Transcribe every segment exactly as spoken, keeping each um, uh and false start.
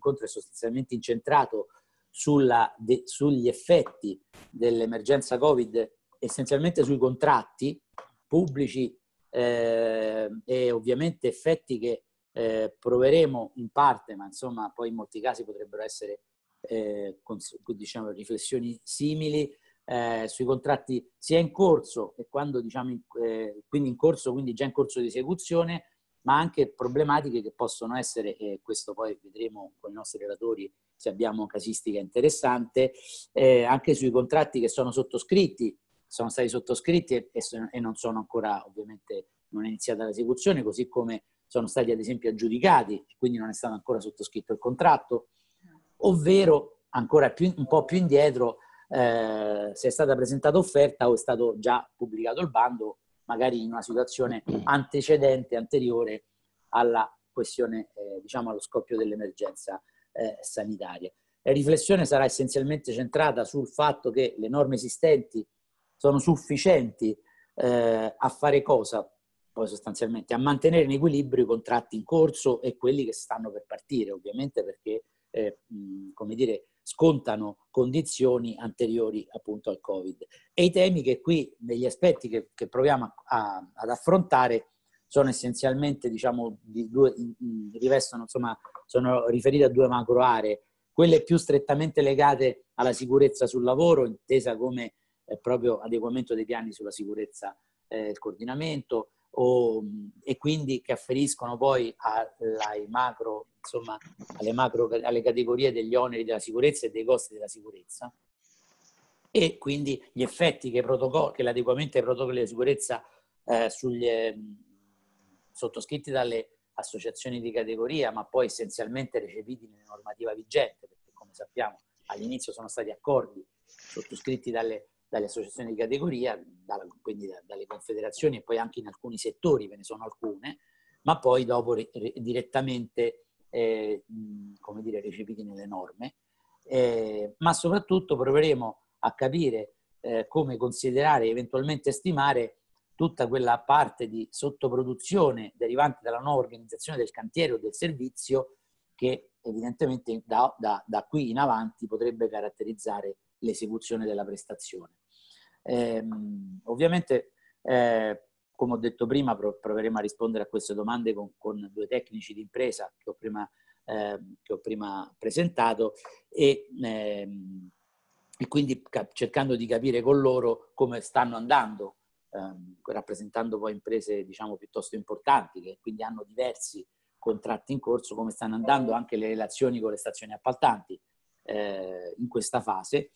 incontro è sostanzialmente incentrato sulla, de, sugli effetti dell'emergenza Covid, essenzialmente sui contratti pubblici eh, e ovviamente effetti che eh, proveremo in parte, ma insomma poi in molti casi potrebbero essere eh, diciamo, riflessioni simili eh, sui contratti sia in corso e quando diciamo in, eh, quindi in corso, quindi già in corso di esecuzione, ma anche problematiche che possono essere, e questo poi vedremo con i nostri relatori se abbiamo casistica interessante, eh, anche sui contratti che sono sottoscritti, sono stati sottoscritti e, e non sono ancora, ovviamente non è iniziata l'esecuzione, così come sono stati ad esempio aggiudicati, quindi non è stato ancora sottoscritto il contratto, ovvero ancora più, un po' più indietro, eh, se è stata presentata offerta o è stato già pubblicato il bando, magari in una situazione antecedente, anteriore alla questione, eh, diciamo allo scoppio dell'emergenza eh, sanitaria. La riflessione sarà essenzialmente centrata sul fatto che le norme esistenti sono sufficienti eh, a fare cosa? Poi sostanzialmente a mantenere in equilibrio i contratti in corso e quelli che stanno per partire, ovviamente perché eh, mh, come dire, scontano condizioni anteriori appunto al Covid. E i temi che qui, negli aspetti che, che proviamo a, ad affrontare, sono essenzialmente, diciamo, di due, rivestono, insomma, sono riferiti a due macro aree, quelle più strettamente legate alla sicurezza sul lavoro, intesa come eh, proprio adeguamento dei piani sulla sicurezza e eh, il coordinamento, o, e quindi che afferiscono poi ai macro, insomma, alle macro, alle categorie degli oneri della sicurezza e dei costi della sicurezza, e quindi gli effetti che, che l'adeguamento ai protocolli di sicurezza eh, sugli, eh, sottoscritti dalle associazioni di categoria, ma poi essenzialmente recepiti nella normativa vigente, perché come sappiamo all'inizio sono stati accordi sottoscritti dalle, dalle associazioni di categoria, dalla, quindi da, dalle confederazioni, e poi anche in alcuni settori, ve ne sono alcune, ma poi dopo re, re, direttamente eh, come dire, recepiti nelle norme, eh, ma soprattutto proveremo a capire eh, come considerare e eventualmente stimare tutta quella parte di sottoproduzione derivante dalla nuova organizzazione del cantiere o del servizio che evidentemente da, da, da qui in avanti potrebbe caratterizzare l'esecuzione della prestazione. Eh, ovviamente, eh, come ho detto prima, proveremo a rispondere a queste domande con, con due tecnici di impresa che ho prima, eh, che ho prima presentato e, ehm, e quindi cercando di capire con loro come stanno andando, ehm, rappresentando poi imprese diciamo piuttosto importanti che quindi hanno diversi contratti in corso, come stanno andando anche le relazioni con le stazioni appaltanti eh, in questa fase.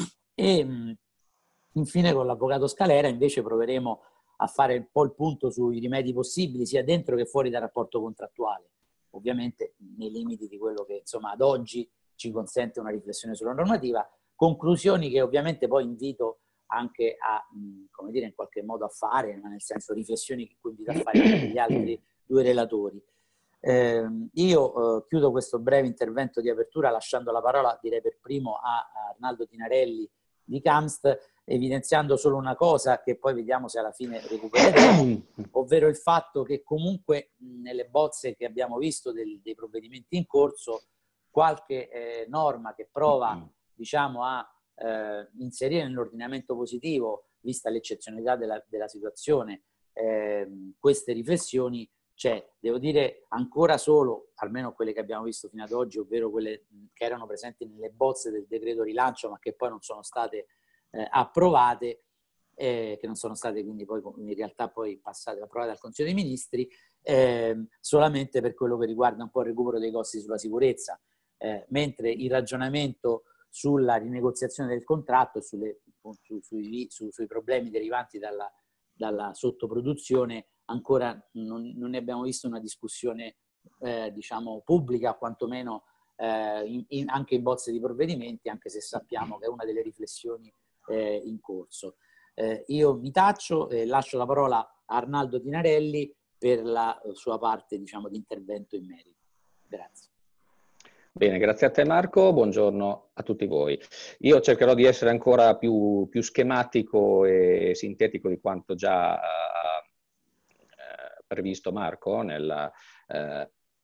E mh, infine con l'avvocato Scalera invece proveremo a fare un po' il punto sui rimedi possibili sia dentro che fuori dal rapporto contrattuale, ovviamente nei limiti di quello che insomma ad oggi ci consente una riflessione sulla normativa, conclusioni che ovviamente poi invito anche a, mh, come dire, in qualche modo a fare, ma nel senso riflessioni che invito a fare anche gli altri due relatori. Eh, io eh, chiudo questo breve intervento di apertura lasciando la parola, direi per primo, a, a Arnaldo Tinarelli di Camst, evidenziando solo una cosa che poi vediamo se alla fine recupereremo, ovvero il fatto che comunque mh, nelle bozze che abbiamo visto del, dei provvedimenti in corso, qualche eh, norma che prova diciamo a eh, inserire nell'ordinamento positivo, vista l'eccezionalità della, della situazione, eh, queste riflessioni c'è. Devo dire ancora solo, almeno quelle che abbiamo visto fino ad oggi, ovvero quelle che erano presenti nelle bozze del decreto rilancio ma che poi non sono state eh, approvate, eh, che non sono state quindi poi in realtà poi passate, approvate dal Consiglio dei Ministri, eh, solamente per quello che riguarda un po' il recupero dei costi sulla sicurezza, eh, mentre il ragionamento sulla rinegoziazione del contratto e sulle, su, sui, su, sui problemi derivanti dalla, dalla sottoproduzione ancora non, non ne abbiamo visto una discussione eh, diciamo pubblica, quantomeno eh, in, in, anche in bozze di provvedimenti, anche se sappiamo che è una delle riflessioni eh, in corso. Eh, io mi taccio e lascio la parola a Arnaldo Tinarelli per la sua parte diciamo di intervento in merito. Grazie. Bene, grazie a te Marco, buongiorno a tutti voi. Io cercherò di essere ancora più, più schematico e sintetico di quanto già eh, previsto Marco nella, eh,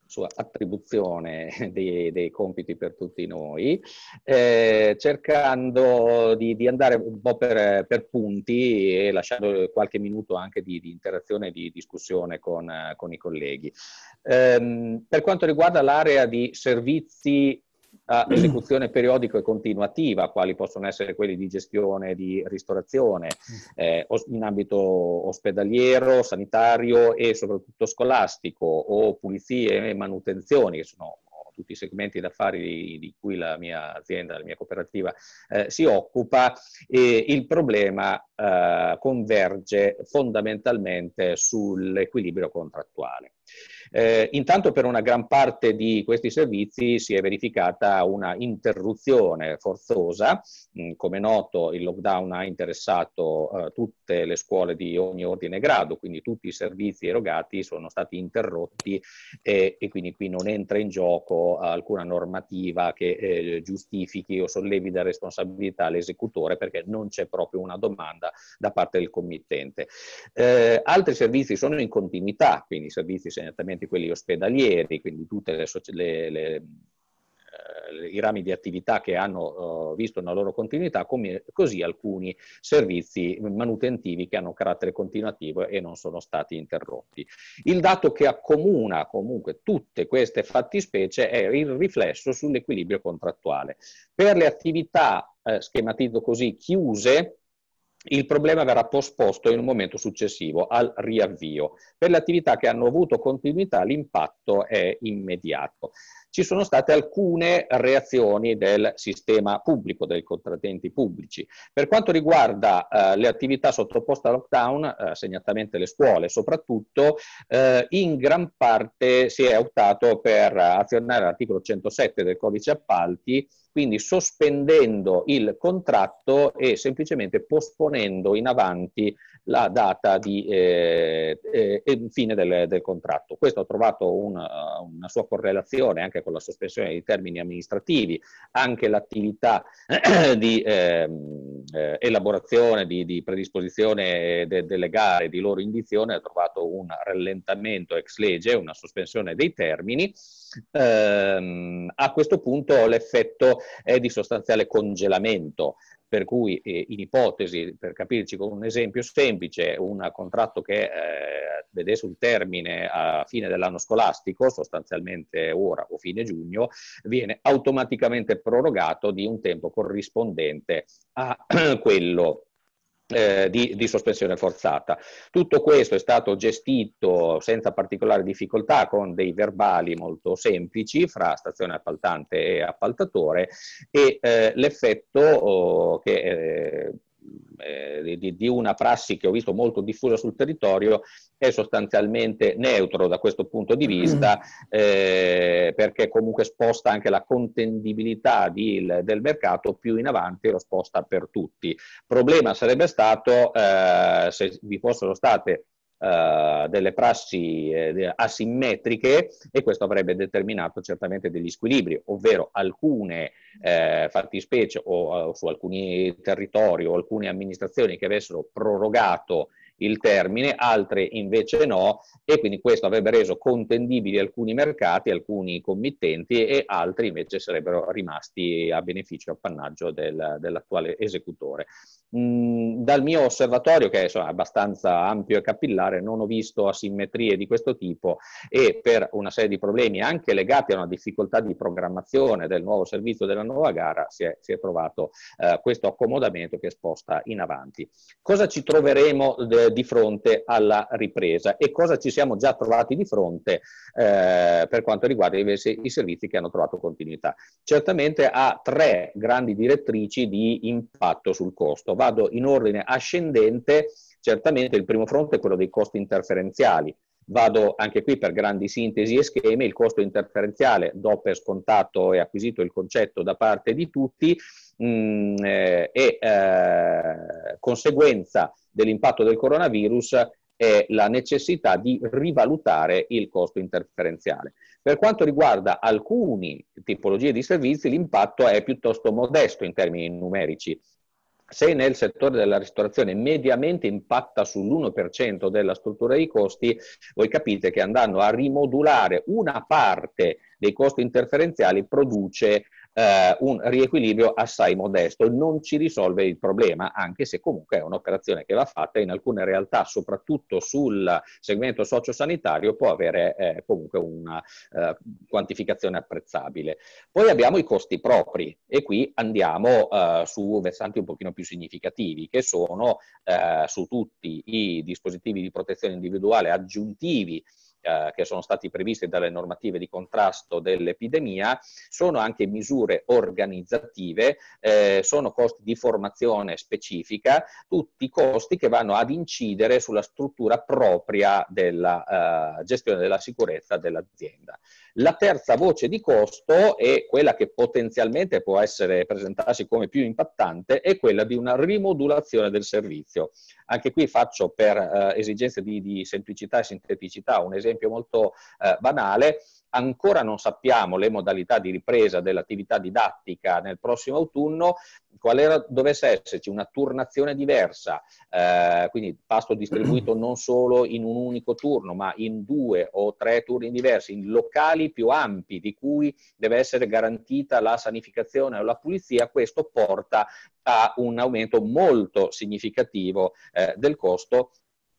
sua attribuzione dei, dei compiti per tutti noi, eh, cercando di, di andare un po' per, per punti e lasciando qualche minuto anche di, di interazione e di discussione con, con i colleghi. Eh, per quanto riguarda l'area di servizi a esecuzione periodica e continuativa, quali possono essere quelli di gestione di ristorazione, eh, in ambito ospedaliero, sanitario e soprattutto scolastico, o pulizie e manutenzioni, che sono tutti i segmenti d'affari di, di cui la mia azienda, la mia cooperativa eh, si occupa, e il problema eh, converge fondamentalmente sull'equilibrio contrattuale. Eh, intanto per una gran parte di questi servizi si è verificata una interruzione forzosa. Mm, come noto, il lockdown ha interessato eh, tutte le scuole di ogni ordine e grado, quindi tutti i servizi erogati sono stati interrotti e, e quindi qui non entra in gioco alcuna normativa che eh, giustifichi o sollevi da responsabilità l'esecutore, perché non c'è proprio una domanda da parte del committente. Eh, altri servizi sono in continuità, quindi servizi segnatamente quelli ospedalieri, quindi tutte le, le, le, eh, i rami di attività che hanno uh, visto una loro continuità, come, così alcuni servizi manutentivi che hanno carattere continuativo e non sono stati interrotti. Il dato che accomuna comunque tutte queste fattispecie è il riflesso sull'equilibrio contrattuale. Per le attività, eh, schematizzo così, chiuse, il problema verrà posposto in un momento successivo al riavvio. Per le attività che hanno avuto continuità l'impatto è immediato. Ci sono state alcune reazioni del sistema pubblico, dei contraenti pubblici. Per quanto riguarda eh, le attività sottoposte a lockdown, eh, segnatamente le scuole soprattutto, eh, in gran parte si è optato per azionare l'articolo centosette del codice appalti, quindi sospendendo il contratto e semplicemente posponendo in avanti la data di eh, eh, fine del, del contratto. Questo ha trovato una, una sua correlazione anche con la sospensione dei termini amministrativi, anche l'attività eh, di eh, eh, elaborazione, di, di predisposizione de, delle gare, di loro indizione, ha trovato un rallentamento ex legge, una sospensione dei termini. Eh, a questo punto l'effetto è di sostanziale congelamento, per cui eh, in ipotesi, per capirci con un esempio semplice, un contratto che eh, vedesse un termine a fine dell'anno scolastico, sostanzialmente ora o fine giugno, viene automaticamente prorogato di un tempo corrispondente a quello Eh, di, di sospensione forzata. Tutto questo è stato gestito senza particolare difficoltà con dei verbali molto semplici fra stazione appaltante e appaltatore, e eh, l'effetto oh, che eh, eh, di, di una prassi che ho visto molto diffusa sul territorio è sostanzialmente neutro da questo punto di vista, eh, perché comunque sposta anche la contendibilità di, il, del mercato più in avanti, lo sposta per tutti. Problema sarebbe stato eh, se vi fossero state Uh, delle prassi eh, asimmetriche, e questo avrebbe determinato certamente degli squilibri, ovvero alcune eh, fattispecie o uh, su alcuni territori o alcune amministrazioni che avessero prorogato il termine, altre invece no, e quindi questo avrebbe reso contendibili alcuni mercati, alcuni committenti, e altri invece sarebbero rimasti a beneficio, appannaggio del, dell'attuale esecutore. Mm, dal mio osservatorio, che è insomma, abbastanza ampio e capillare, non ho visto asimmetrie di questo tipo, e per una serie di problemi anche legati a una difficoltà di programmazione del nuovo servizio, della nuova gara, si è, si è trovato eh, questo accomodamento che sposta in avanti. Cosa ci troveremo de, di fronte alla ripresa, e cosa ci siamo già trovati di fronte eh, per quanto riguarda invece i servizi che hanno trovato continuità? Certamente ha tre grandi direttrici di impatto sul costo. Vado in ordine ascendente. Certamente il primo fronte è quello dei costi interferenziali. Vado anche qui per grandi sintesi e schemi. Il costo interferenziale, do per scontato e acquisito il concetto da parte di tutti, mh, eh, e eh, conseguenza dell'impatto del coronavirus è la necessità di rivalutare il costo interferenziale. Per quanto riguarda alcune tipologie di servizi, l'impatto è piuttosto modesto in termini numerici. se nel settore della ristorazione mediamente impatta sull'uno per cento della struttura dei costi, voi capite che andando a rimodulare una parte dei costi interferenziali produce eh, un riequilibrio assai modesto, non ci risolve il problema, anche se comunque è un'operazione che va fatta in alcune realtà, soprattutto sul segmento sociosanitario, può avere eh, comunque una eh, quantificazione apprezzabile. Poi abbiamo i costi propri e qui andiamo eh, su versanti un pochino più significativi, che sono eh, su tutti i dispositivi di protezione individuale aggiuntivi eh, che sono stati previsti dalle normative di contrasto dell'epidemia, sono anche misure organizzative, eh, sono costi di formazione specifica, tutti costi che vanno ad incidere sulla struttura propria della eh, gestione della sicurezza dell'azienda. La terza voce di costo è quella che potenzialmente può essere presentarsi come più impattante, è quella di una rimodulazione del servizio. Anche qui faccio per eh, esigenze di, di semplicità e sinteticità un esempio molto eh, banale. Ancora non sappiamo le modalità di ripresa dell'attività didattica nel prossimo autunno, qualora dovesse esserci una turnazione diversa, eh, quindi pasto distribuito non solo in un unico turno, ma in due o tre turni diversi, in locali più ampi di cui deve essere garantita la sanificazione o la pulizia, questo porta a un aumento molto significativo eh, del costo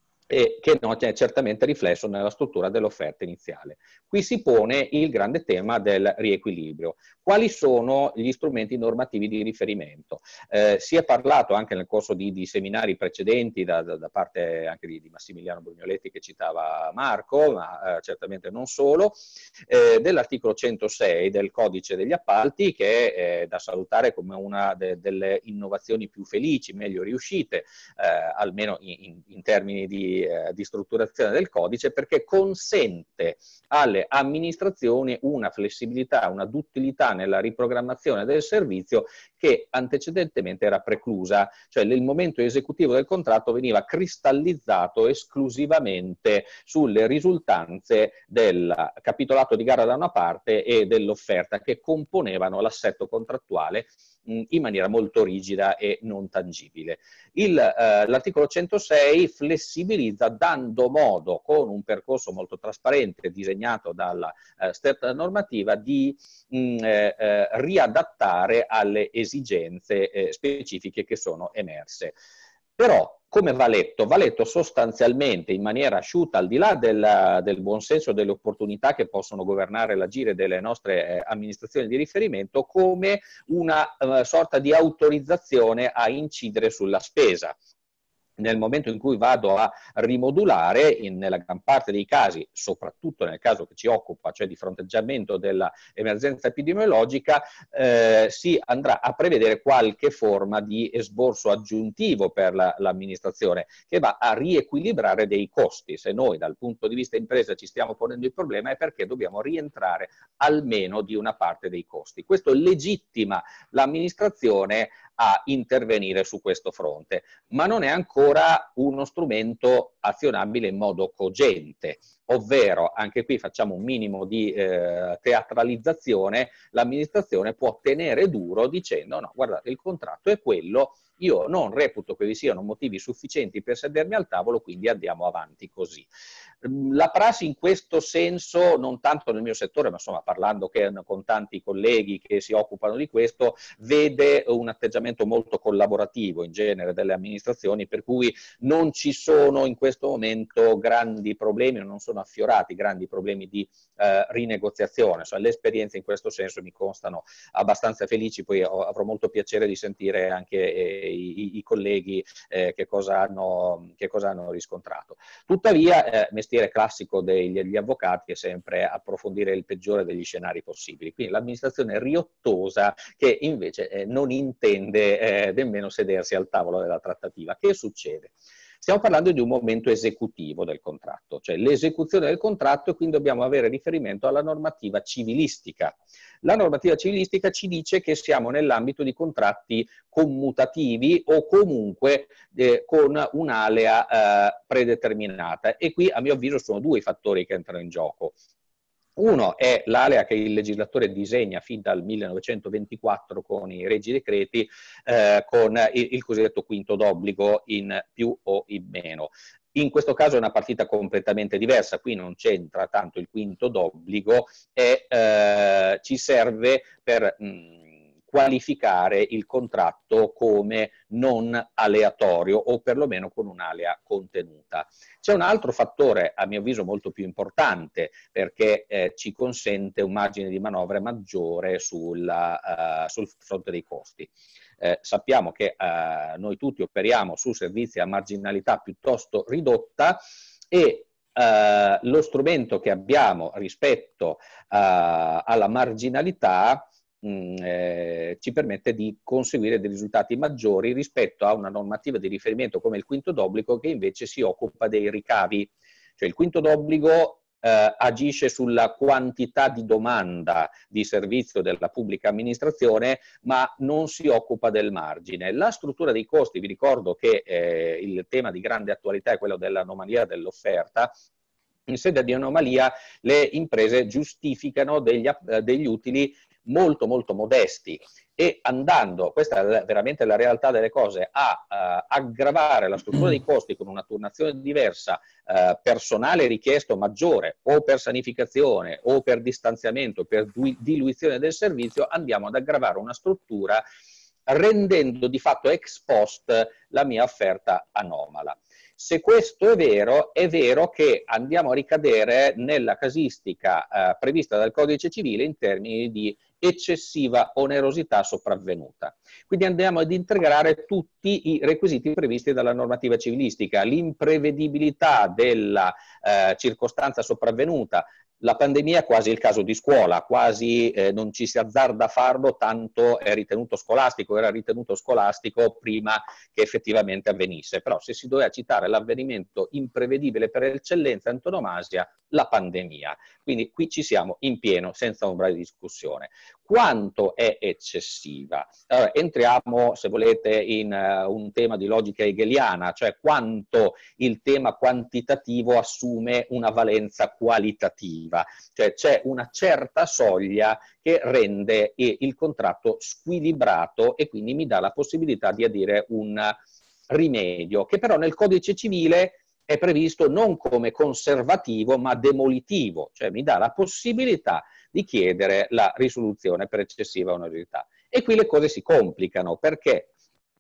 e che non è certamente riflesso nella struttura dell'offerta iniziale. Qui si pone il grande tema del riequilibrio. Quali sono gli strumenti normativi di riferimento? Eh, si è parlato anche nel corso di, di seminari precedenti da, da, da parte anche di, di Massimiliano Brugnoletti che citava Marco, ma eh, certamente non solo, eh, dell'articolo centosei del Codice degli Appalti, che è eh, da salutare come una de, delle innovazioni più felici, meglio riuscite, eh, almeno in, in, in termini di di strutturazione del codice, perché consente alle amministrazioni una flessibilità, una duttilità nella riprogrammazione del servizio che antecedentemente era preclusa, cioè il momento esecutivo del contratto veniva cristallizzato esclusivamente sulle risultanze del capitolato di gara da una parte e dell'offerta che componevano l'assetto contrattuale in maniera molto rigida e non tangibile. Eh, l'articolo centosei flessibilizza dando modo, con un percorso molto trasparente disegnato dalla eh, stessa normativa, di mh, eh, riadattare alle esigenze eh, specifiche che sono emerse. Però, come va letto? Va letto sostanzialmente in maniera asciutta, al di là del, del buonsenso e delle opportunità che possono governare l'agire delle nostre eh, amministrazioni di riferimento, come una eh, sorta di autorizzazione a incidere sulla spesa. Nel momento in cui vado a rimodulare, in, nella gran parte dei casi, soprattutto nel caso che ci occupa, cioè di fronteggiamento dell'emergenza epidemiologica, eh, si andrà a prevedere qualche forma di esborso aggiuntivo per la, l'amministrazione, che va a riequilibrare dei costi. Se noi dal punto di vista impresa ci stiamo ponendo il problema, è perché dobbiamo rientrare almeno di una parte dei costi. Questo legittima l'amministrazione a intervenire su questo fronte, ma non è ancora uno strumento azionabile in modo cogente, ovvero, anche qui facciamo un minimo di eh, teatralizzazione, l'amministrazione può tenere duro dicendo no, guardate, il contratto è quello, io non reputo che vi siano motivi sufficienti per sedermi al tavolo, quindi andiamo avanti così. La prassi in questo senso, non tanto nel mio settore, ma insomma parlando che, con tanti colleghi che si occupano di questo, vede un atteggiamento molto collaborativo in genere delle amministrazioni, per cui non ci sono in questo momento grandi problemi, non sono affiorati grandi problemi di eh, rinegoziazione. Insomma, le esperienze in questo senso mi constano abbastanza felici, poi ho, avrò molto piacere di sentire anche eh, i, i colleghi eh, che, cosa hanno, che cosa hanno riscontrato. Tuttavia, eh, mestiere classico degli, degli avvocati è sempre approfondire il peggiore degli scenari possibili, quindi l'amministrazione riottosa che invece eh, non intende eh, nemmeno sedersi al tavolo della trattativa. Che succede? Stiamo parlando di un momento esecutivo del contratto, cioè l'esecuzione del contratto, e quindi dobbiamo avere riferimento alla normativa civilistica. La normativa civilistica ci dice che siamo nell'ambito di contratti commutativi o comunque eh, con un'alea eh, predeterminata, e qui a mio avviso sono due i fattori che entrano in gioco. Uno è l'alea che il legislatore disegna fin dal millenovecentoventiquattro con i Reggi Decreti, eh, con il, il cosiddetto quinto d'obbligo in più o in meno. In questo caso è una partita completamente diversa, qui non c'entra tanto il quinto d'obbligo e eh, ci serve per mh, qualificare il contratto come non aleatorio o perlomeno con un'alea contenuta. C'è un altro fattore, a mio avviso, molto più importante, perché eh, ci consente un margine di manovra maggiore sulla, uh, sul fronte dei costi. Eh, sappiamo che uh, noi tutti operiamo su servizi a marginalità piuttosto ridotta e uh, lo strumento che abbiamo rispetto uh, alla marginalità Mh, eh, ci permette di conseguire dei risultati maggiori rispetto a una normativa di riferimento come il quinto d'obbligo, che invece si occupa dei ricavi. Cioè il quinto d'obbligo eh, agisce sulla quantità di domanda di servizio della pubblica amministrazione, ma non si occupa del margine. La struttura dei costi, vi ricordo che eh, il tema di grande attualità è quello dell'anomalia dell'offerta. In sede di anomalia le imprese giustificano degli, degli utili molto molto modesti e andando, questa è veramente la realtà delle cose, a uh, aggravare la struttura dei costi con una turnazione diversa, uh, personale richiesto maggiore o per sanificazione o per distanziamento, per diluizione del servizio, andiamo ad aggravare una struttura rendendo di fatto ex post la mia offerta anomala. Se questo è vero, è vero che andiamo a ricadere nella casistica eh, prevista dal Codice Civile in termini di eccessiva onerosità sopravvenuta. Quindi andiamo ad integrare tutti i requisiti previsti dalla normativa civilistica, l'imprevedibilità della eh, circostanza sopravvenuta. La pandemia è quasi il caso di scuola, quasi eh, non ci si azzarda a farlo, tanto è ritenuto scolastico, era ritenuto scolastico prima che effettivamente avvenisse. Però se si doveva citare l'avvenimento imprevedibile per eccellenza antonomasia, la pandemia. Quindi qui ci siamo in pieno, senza ombra di discussione. Quanto è eccessiva? Allora, entriamo, se volete, in uh, un tema di logica hegeliana, cioè quanto il tema quantitativo assume una valenza qualitativa, cioè c'è una certa soglia che rende il contratto squilibrato e quindi mi dà la possibilità di adire un rimedio, che però nel Codice Civile è previsto non come conservativo ma demolitivo, cioè mi dà la possibilità di chiedere la risoluzione per eccessiva onerosità. E qui le cose si complicano perché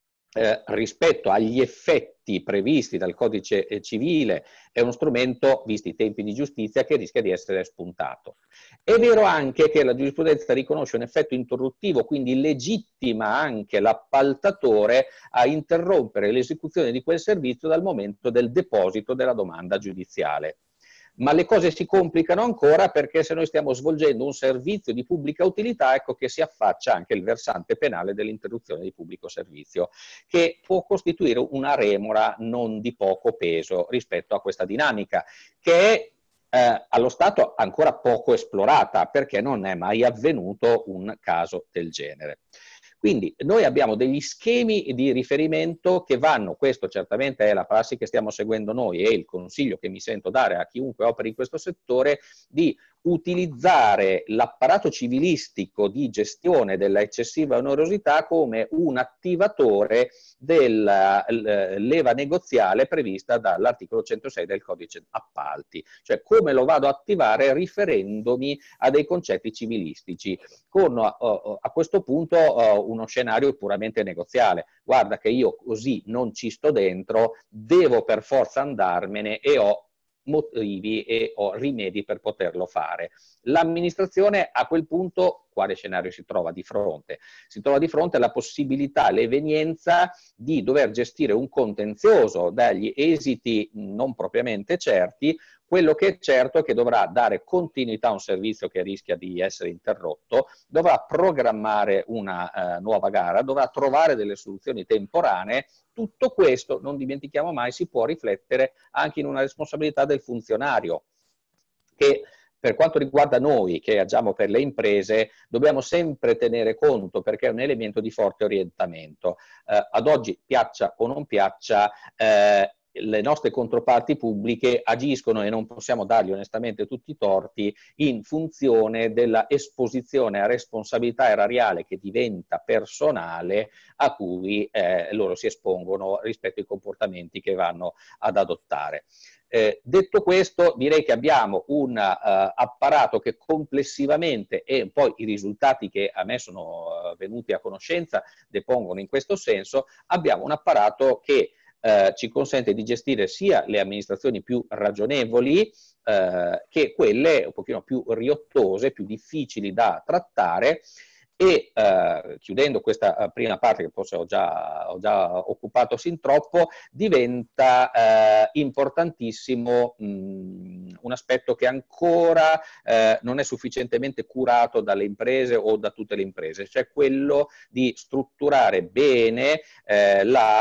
Eh, rispetto agli effetti previsti dal Codice eh, Civile è uno strumento, visti i tempi di giustizia, che rischia di essere spuntato. È vero anche che la giurisprudenza riconosce un effetto interruttivo, quindi legittima anche l'appaltatore a interrompere l'esecuzione di quel servizio dal momento del deposito della domanda giudiziale. Ma le cose si complicano ancora perché se noi stiamo svolgendo un servizio di pubblica utilità, ecco che si affaccia anche il versante penale dell'interruzione di pubblico servizio, che può costituire una remora non di poco peso rispetto a questa dinamica, che è eh, allo stato ancora poco esplorata, perché non è mai avvenuto un caso del genere. Quindi noi abbiamo degli schemi di riferimento che vanno, questo certamente è la prassi che stiamo seguendo noi e il consiglio che mi sento dare a chiunque operi in questo settore, di utilizzare l'apparato civilistico di gestione della eccessiva onerosità come un attivatore della leva negoziale prevista dall'articolo centosei del Codice Appalti. Cioè come lo vado a attivare riferendomi a dei concetti civilistici, con uh, a questo punto uh, uno scenario puramente negoziale. Guarda che io così non ci sto dentro, devo per forza andarmene e ho motivi e ho rimedi per poterlo fare. L'amministrazione a quel punto quale scenario si trova di fronte? Si trova di fronte alla possibilità, l'evenienza di dover gestire un contenzioso dagli esiti non propriamente certi. Quello che è certo è che dovrà dare continuità a un servizio che rischia di essere interrotto, dovrà programmare una eh, nuova gara, dovrà trovare delle soluzioni temporanee. Tutto questo, non dimentichiamo mai, si può riflettere anche in una responsabilità del funzionario, che per quanto riguarda noi che agiamo per le imprese, dobbiamo sempre tenere conto, perché è un elemento di forte orientamento. Eh, ad oggi, piaccia o non piaccia, eh, le nostre controparti pubbliche agiscono, e non possiamo dargli onestamente tutti i torti, in funzione della esposizione a responsabilità erariale che diventa personale, a cui eh, loro si espongono rispetto ai comportamenti che vanno ad adottare. Eh, detto questo, direi che abbiamo un uh, apparato che complessivamente, e poi i risultati che a me sono uh, venuti a conoscenza depongono in questo senso, abbiamo un apparato che uh, ci consente di gestire sia le amministrazioni più ragionevoli uh, che quelle un pochino più riottose, più difficili da trattare. E eh, chiudendo questa eh, prima parte, che forse ho già, ho già occupato sin troppo, diventa eh, importantissimo mh, un aspetto che ancora eh, non è sufficientemente curato dalle imprese o da tutte le imprese, cioè quello di strutturare bene eh,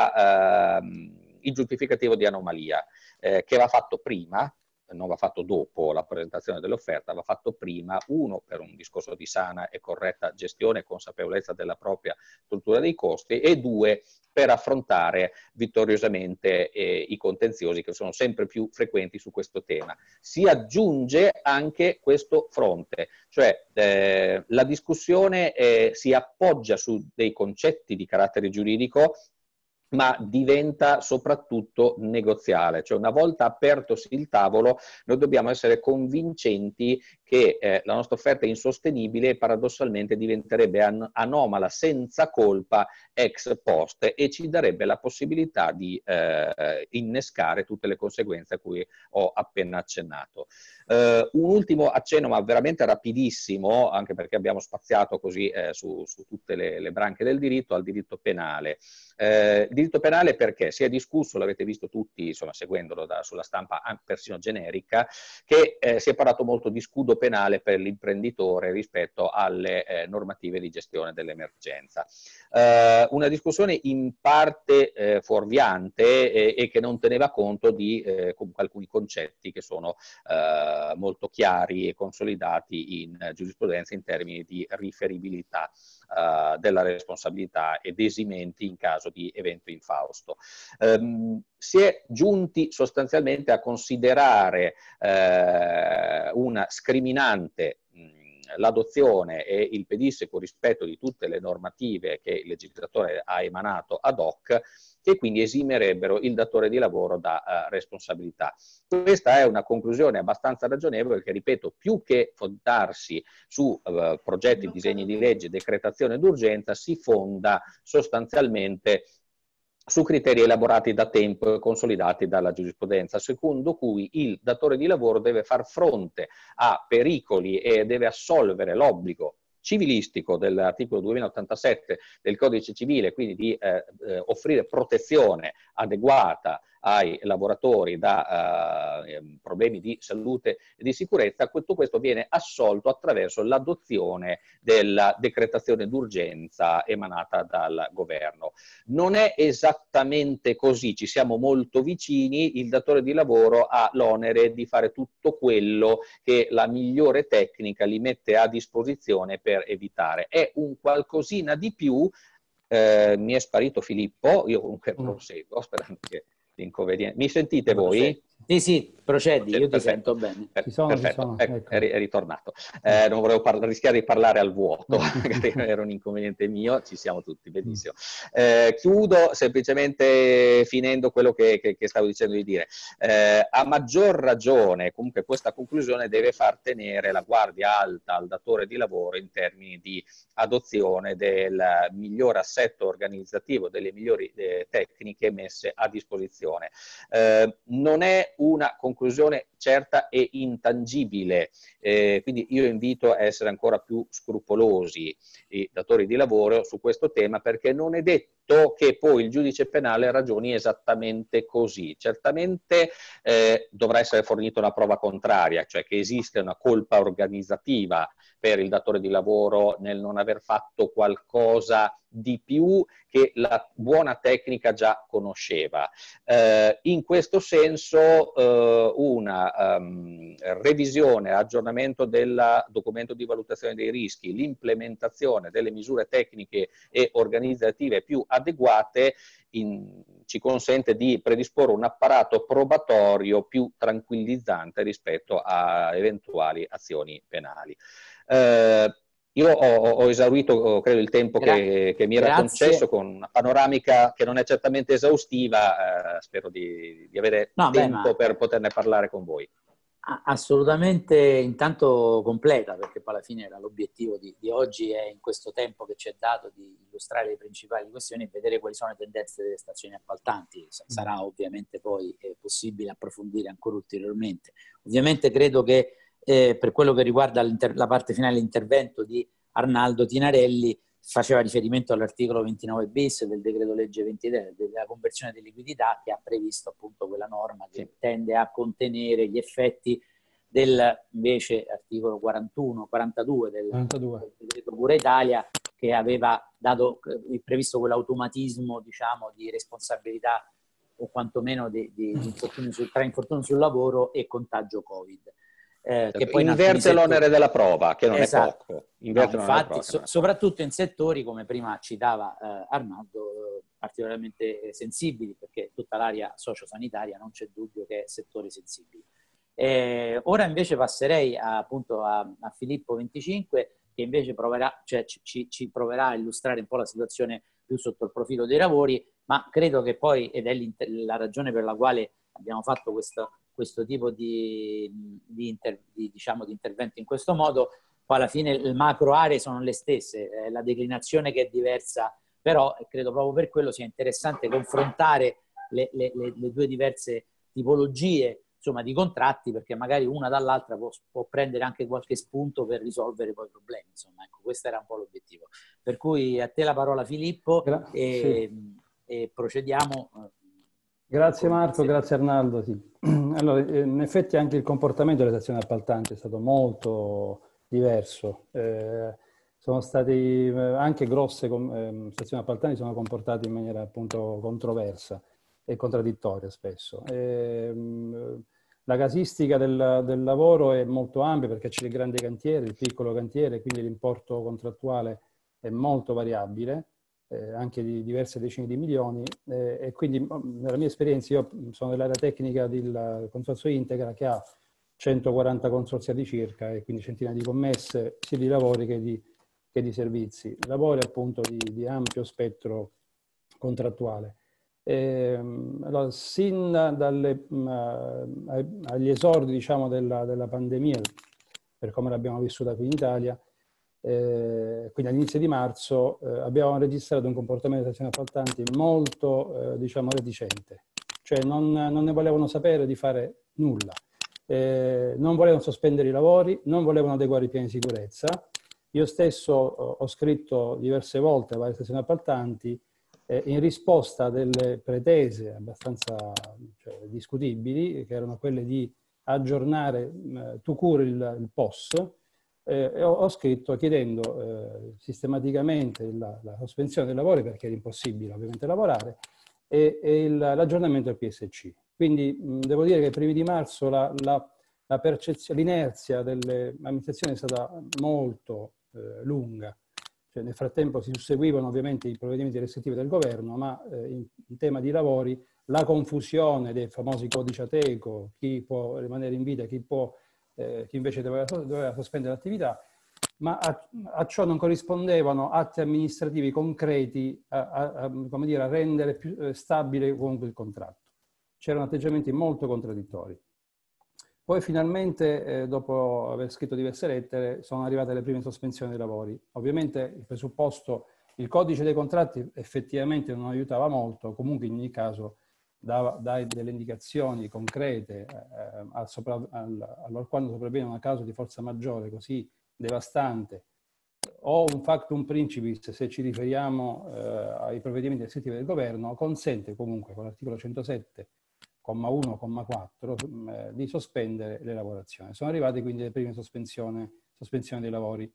la, eh, il giustificativo di anomalia, eh, che va fatto prima, non va fatto dopo la presentazione dell'offerta, va fatto prima, uno per un discorso di sana e corretta gestione e consapevolezza della propria struttura dei costi, e due per affrontare vittoriosamente eh, i contenziosi che sono sempre più frequenti su questo tema. Si aggiunge anche questo fronte, cioè eh, la discussione eh, si appoggia su dei concetti di carattere giuridico, ma diventa soprattutto negoziale, cioè una volta apertosi il tavolo noi dobbiamo essere convincenti che eh, la nostra offerta è insostenibile e paradossalmente diventerebbe an anomala senza colpa ex post, e ci darebbe la possibilità di eh, innescare tutte le conseguenze a cui ho appena accennato. Uh, un ultimo accenno, ma veramente rapidissimo, anche perché abbiamo spaziato così eh, su, su tutte le, le branche del diritto, al diritto penale. Eh, diritto penale perché si è discusso, l'avete visto tutti, insomma, seguendolo da, sulla stampa persino generica, che eh, si è parlato molto di scudo penale per l'imprenditore rispetto alle eh, normative di gestione dell'emergenza. Eh, una discussione in parte eh, fuorviante e, e che non teneva conto di eh, comunque alcuni concetti che sono eh, molto chiari e consolidati in giurisprudenza in termini di riferibilità uh, della responsabilità ed esimenti in caso di evento infausto. Um, si è giunti sostanzialmente a considerare uh, una scriminante l'adozione e il pedissequo rispetto di tutte le normative che il legislatore ha emanato ad hoc, che quindi esimerebbero il datore di lavoro da uh, responsabilità. Questa è una conclusione abbastanza ragionevole che, ripeto, più che fondarsi su uh, progetti, disegni di legge, decretazione d'urgenza, si fonda sostanzialmente su criteri elaborati da tempo e consolidati dalla giurisprudenza, secondo cui il datore di lavoro deve far fronte a pericoli e deve assolvere l'obbligo civilistico dell'articolo duemilaottantasette del Codice Civile, quindi di eh, eh, offrire protezione adeguata ai lavoratori da eh, problemi di salute e di sicurezza. Tutto questo viene assolto attraverso l'adozione della decretazione d'urgenza emanata dal governo. Non è esattamente così, ci siamo molto vicini, il datore di lavoro ha l'onere di fare tutto quello che la migliore tecnica gli mette a disposizione per evitare. È un qualcosina di più, eh, mi è sparito Filippo, io comunque proseguo sperando che l'inconveniente. Mi sentite voi? Sì, sì, procedi, Procedi, io ti perfetto. sento bene. Per, ci sono, perfetto, ci sono, ecco, ecco. È, è ritornato. Eh, non volevo rischiare di parlare al vuoto, magari era un inconveniente mio, ci siamo tutti, benissimo. Eh, chiudo semplicemente finendo quello che, che, che stavo dicendo di dire. Eh, a maggior ragione, comunque questa conclusione deve far tenere la guardia alta al datore di lavoro in termini di adozione del miglior assetto organizzativo, delle migliori eh, tecniche messe a disposizione. Eh, non è una conclusione certa e intangibile, eh, quindi io invito a essere ancora più scrupolosi i datori di lavoro su questo tema, perché non è detto che poi il giudice penale ragioni esattamente così. Certamente eh, dovrà essere fornita una prova contraria, cioè che esiste una colpa organizzativa per il datore di lavoro nel non aver fatto qualcosa di più che la buona tecnica già conosceva. Eh, in questo senso eh, una um, revisione, aggiornamento del documento di valutazione dei rischi, l'implementazione delle misure tecniche e organizzative più adeguate in, ci consente di predisporre un apparato probatorio più tranquillizzante rispetto a eventuali azioni penali. Eh, io ho, ho esaurito, credo, il tempo Gra che, che mi era grazie. concesso, con una panoramica che non è certamente esaustiva. Eh, spero di, di avere no, tempo beh, ma... per poterne parlare con voi. Assolutamente, intanto completa, perché poi alla fine era l'obiettivo di, di oggi e in questo tempo che ci è dato di illustrare le principali questioni e vedere quali sono le tendenze delle stazioni appaltanti. Sarà ovviamente poi eh, possibile approfondire ancora ulteriormente. Ovviamente credo che eh, per quello che riguarda la parte finale dell'intervento di Arnaldo Tinarelli, faceva riferimento all'articolo ventinove bis del decreto legge ventitré della conversione di liquidità, che ha previsto appunto quella norma che sì. tende a contenere gli effetti del invece articolo quarantuno quarantadue del, del decreto Cura Italia, che aveva dato previsto quell'automatismo, diciamo, di responsabilità o quantomeno di, di, di infortunio sul, tra infortunio sul lavoro e contagio Covid. Eh, che poi inverte l'onere della prova, che non esatto. è poco. No, infatti, so, soprattutto in settori, come prima citava eh, Arnaldo, eh, particolarmente sensibili, perché tutta l'area sociosanitaria non c'è dubbio che è settore sensibile. Eh, ora invece passerei a, appunto a, a Filippo venticinque, che invece proverà, cioè, ci, ci proverà a illustrare un po' la situazione più sotto il profilo dei lavori, ma credo che poi, ed è la ragione per la quale abbiamo fatto questo, questo tipo di, di, inter, di, diciamo, di intervento in questo modo, poi alla fine le macro aree sono le stesse, eh, la declinazione che è diversa, però credo proprio per quello sia interessante confrontare le, le, le, le due diverse tipologie, insomma, di contratti, perché magari una dall'altra può, può prendere anche qualche spunto per risolvere poi i problemi. Insomma, ecco, questo era un po' l'obiettivo. Per cui a te la parola, Filippo, e, sì. e procediamo. Grazie Marco, grazie Arnaldo. Sì. Allora, in effetti anche il comportamento delle stazioni appaltanti è stato molto diverso. Eh, sono stati anche grosse eh, stazioni appaltanti sono comportate in maniera appunto controversa e contraddittoria spesso. E, mh, la casistica del, del lavoro è molto ampia, perché c'è il grande cantiere, il piccolo cantiere, quindi l'importo contrattuale è molto variabile. Eh, anche di diverse decine di milioni, eh, e quindi nella mia esperienza, io sono dell'area tecnica del Consorzio Integra, che ha centoquaranta consorziati circa, e quindi centinaia di commesse sia di lavori che di, che di servizi, lavori appunto di, di ampio spettro contrattuale. Eh, allora, sin dalle, mh, agli esordi, diciamo, della, della pandemia, per come l'abbiamo vissuta qui in Italia, Eh, quindi all'inizio di marzo eh, abbiamo registrato un comportamento delle stazioni appaltanti molto, eh, diciamo, reticente, cioè non, non ne volevano sapere di fare nulla, eh, non volevano sospendere i lavori, non volevano adeguare i piani di sicurezza. Io stesso ho, ho scritto diverse volte a varie stazioni appaltanti eh, in risposta a delle pretese abbastanza, cioè, discutibili, che erano quelle di aggiornare eh, tout court il, il P O S. Eh, ho, ho scritto chiedendo eh, sistematicamente la, la sospensione dei lavori, perché era impossibile ovviamente lavorare, e, e l'aggiornamento del P S C. Quindi mh, devo dire che ai primi di marzo la, la, la percezione, l'inerzia delle amministrazioni è stata molto eh, lunga. Cioè, nel frattempo si susseguivano ovviamente i provvedimenti restrittivi del governo, ma eh, in, in tema di lavori la confusione dei famosi codici Ateco, chi può rimanere in vita, chi può Eh, chi invece doveva, doveva sospendere l'attività, ma a, a ciò non corrispondevano atti amministrativi concreti a, a, a, come dire, a rendere più eh, stabile comunque il contratto. C'erano atteggiamenti molto contraddittori. Poi finalmente, eh, dopo aver scritto diverse lettere, sono arrivate le prime sospensioni dei lavori. Ovviamente il presupposto, il codice dei contratti effettivamente non aiutava molto, comunque in ogni caso dava, dai delle indicazioni concrete eh, al sopra, al, allora quando sopravviene una causa di forza maggiore così devastante, o un factum principis, se ci riferiamo eh, ai provvedimenti restrittivi del governo, consente comunque con l'articolo centosette, comma uno, comma quattro, eh, di sospendere le lavorazioni. Sono arrivate quindi le prime sospensioni, sospensioni dei lavori.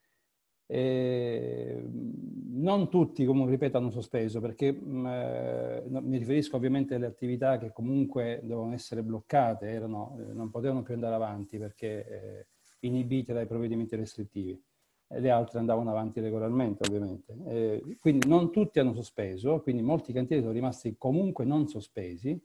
E non tutti, comunque, ripeto, hanno sospeso, perché mh, mi riferisco ovviamente alle attività che comunque dovevano essere bloccate, erano, eh, non potevano più andare avanti perché eh, inibite dai provvedimenti restrittivi. e le altre andavano avanti regolarmente, ovviamente. Eh, quindi non tutti hanno sospeso, quindi molti cantieri sono rimasti comunque non sospesi,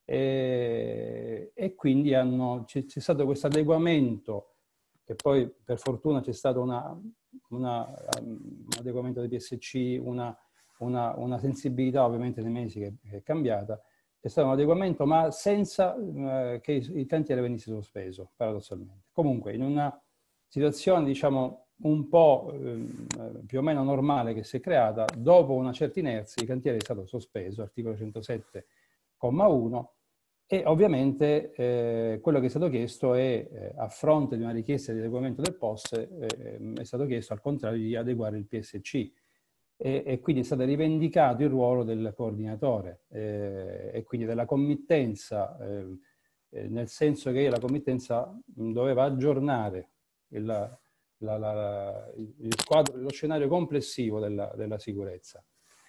eh, e quindi c'è stato questo adeguamento, che poi per fortuna c'è stato una, una, um, un adeguamento del P S C, una, una, una sensibilità ovviamente nei mesi che, che è cambiata. C'è stato un adeguamento, ma senza eh, che il cantiere venisse sospeso, paradossalmente. Comunque, in una situazione, diciamo, un po' eh, più o meno normale che si è creata, dopo una certa inerzia, il cantiere è stato sospeso, articolo centosette, comma uno, e ovviamente eh, quello che è stato chiesto è, eh, a fronte di una richiesta di adeguamento del P O S, eh, è stato chiesto al contrario di adeguare il P S C. E, e quindi è stato rivendicato il ruolo del coordinatore eh, e quindi della committenza, eh, eh, nel senso che la committenza doveva aggiornare il, la, la, la, il quadro, lo scenario complessivo della, della sicurezza.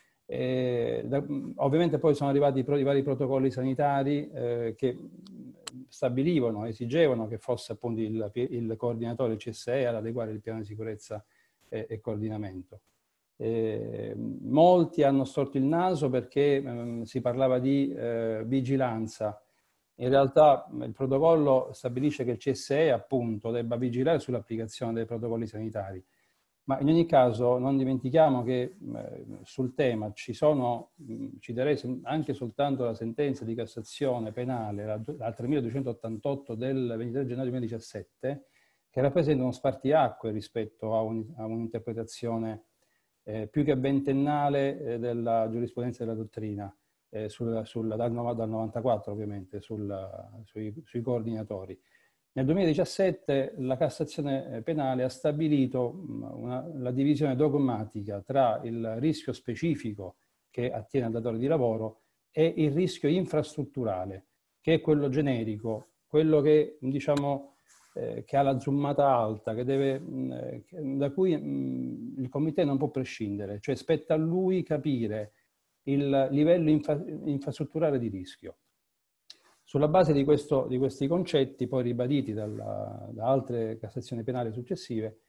E, da, ovviamente poi sono arrivati i, i vari protocolli sanitari eh, che stabilivano, esigevano che fosse appunto il, il coordinatore, il C S E, ad adeguare il piano di sicurezza e, e coordinamento. Eh, molti hanno storto il naso perché eh, si parlava di eh, vigilanza. In realtà il protocollo stabilisce che il C S E appunto debba vigilare sull'applicazione dei protocolli sanitari, ma in ogni caso non dimentichiamo che eh, sul tema ci sono, mh, ci darei anche soltanto la sentenza di Cassazione penale, la, la tremiladuecentottantotto del ventitré gennaio duemiladiciassette, che rappresenta uno spartiacque rispetto a, un, a un'interpretazione Eh, più che ventennale eh, della giurisprudenza della dottrina, eh, sul, sul, dal, dal novantaquattro ovviamente, sul, sui, sui coordinatori. Nel duemiladiciassette la Cassazione penale ha stabilito una, la divisione dogmatica tra il rischio specifico che attiene al datore di lavoro e il rischio infrastrutturale, che è quello generico, quello che diciamo Eh, che ha la zoomata alta, che deve, mh, da cui mh, il comitato non può prescindere, cioè spetta a lui capire il livello infra infrastrutturale di rischio. Sulla base di, questo, di questi concetti, poi ribaditi dalla, da altre cassazioni penali successive,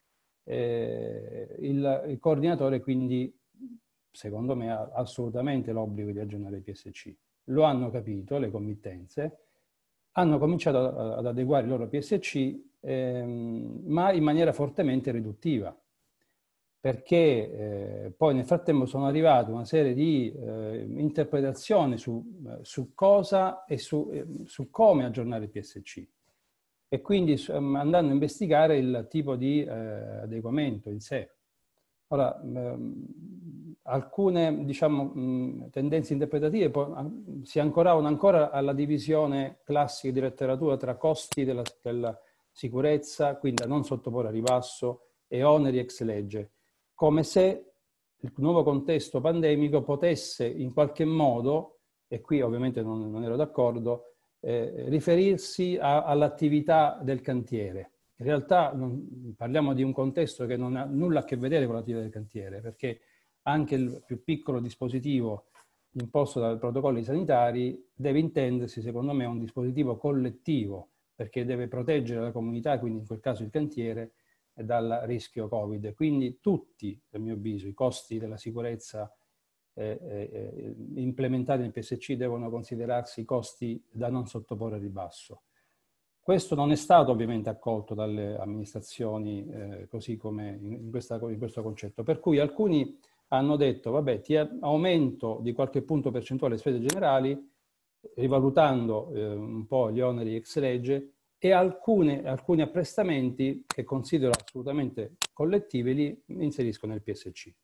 eh, il, il coordinatore quindi, secondo me, ha assolutamente l'obbligo di aggiornare il P S C. Lo hanno capito le committenze, hanno cominciato ad adeguare il loro P S C, ehm, ma in maniera fortemente riduttiva, perché eh, poi nel frattempo sono arrivate una serie di eh, interpretazioni su, su cosa e su, eh, su come aggiornare il P S C. E quindi andando a investigare il tipo di eh, adeguamento in sé. Ora, ehm, alcune diciamo, mh, tendenze interpretative poi, si ancoravano ancora alla divisione classica di letteratura tra costi della, della sicurezza, quindi da non sottoporre a ribasso, e oneri ex legge, come se il nuovo contesto pandemico potesse in qualche modo, e qui ovviamente non, non ero d'accordo, eh, riferirsi all'attività del cantiere. In realtà non, parliamo di un contesto che non ha nulla a che vedere con l'attività del cantiere, perché anche il più piccolo dispositivo imposto dai protocolli sanitari deve intendersi, secondo me, un dispositivo collettivo, perché deve proteggere la comunità, quindi in quel caso il cantiere, dal rischio Covid. Quindi tutti, a mio avviso, i costi della sicurezza eh, eh, implementati nel P S C devono considerarsi costi da non sottoporre a ribasso. Questo non è stato ovviamente accolto dalle amministrazioni eh, così come in, questa, in questo concetto, per cui alcuni hanno detto vabbè ti aumento di qualche punto percentuale le spese generali rivalutando eh, un po' gli oneri ex legge e alcune, alcuni apprestamenti che considero assolutamente collettivi li inserisco nel P S C.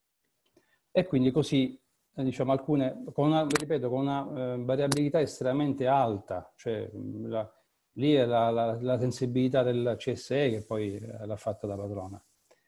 E quindi così eh, diciamo alcune, con una, ripeto, con una eh, variabilità estremamente alta, cioè la, lì è la, la, la sensibilità del C S E che poi l'ha fatta da padrona.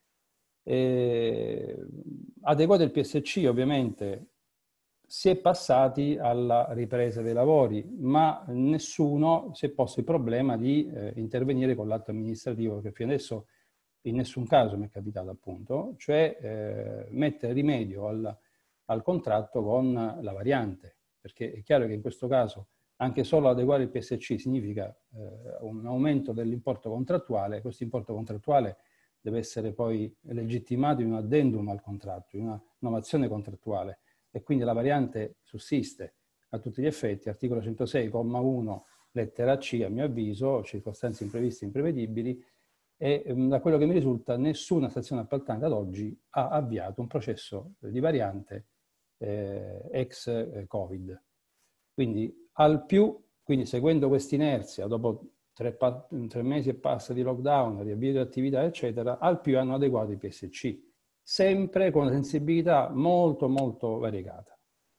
E, adeguato il P S C ovviamente si è passati alla ripresa dei lavori, ma nessuno si è posto il problema di eh, intervenire con l'atto amministrativo, che fino adesso in nessun caso mi è capitato appunto, cioè eh, mettere rimedio al, al contratto con la variante, perché è chiaro che in questo caso anche solo adeguare il P S C significa eh, un aumento dell'importo contrattuale. Questo importo contrattuale deve essere poi legittimato in un addendum al contratto, in una innovazione contrattuale, e quindi la variante sussiste a tutti gli effetti. Articolo centosei, comma uno, lettera C, a mio avviso, circostanze impreviste e imprevedibili, e da quello che mi risulta nessuna stazione appaltante ad oggi ha avviato un processo di variante eh, ex Covid. Quindi al più, quindi seguendo questa inerzia, dopo tre, tre mesi e passa di lockdown, riavvio di attività, eccetera, al più hanno adeguato i P S C, sempre con una sensibilità molto molto variegata.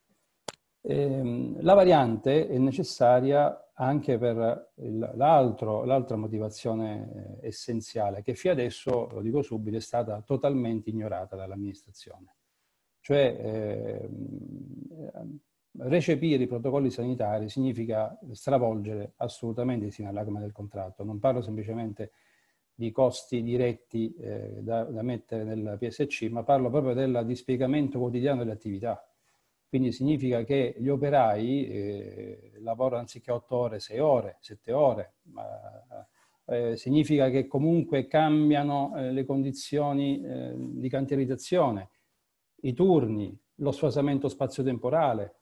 Ehm, la variante è necessaria anche per l'altra motivazione eh, essenziale, che fino adesso, lo dico subito, è stata totalmente ignorata dall'amministrazione. Cioè, eh, recepire i protocolli sanitari significa stravolgere assolutamente il sinallagma del contratto. Non parlo semplicemente di costi diretti eh, da, da mettere nel P S C, ma parlo proprio del dispiegamento quotidiano delle attività. Quindi significa che gli operai eh, lavorano anziché otto ore, sei ore, sette ore. Ma, eh, significa che comunque cambiano eh, le condizioni eh, di cantierizzazione, i turni, lo sfasamento spazio-temporale.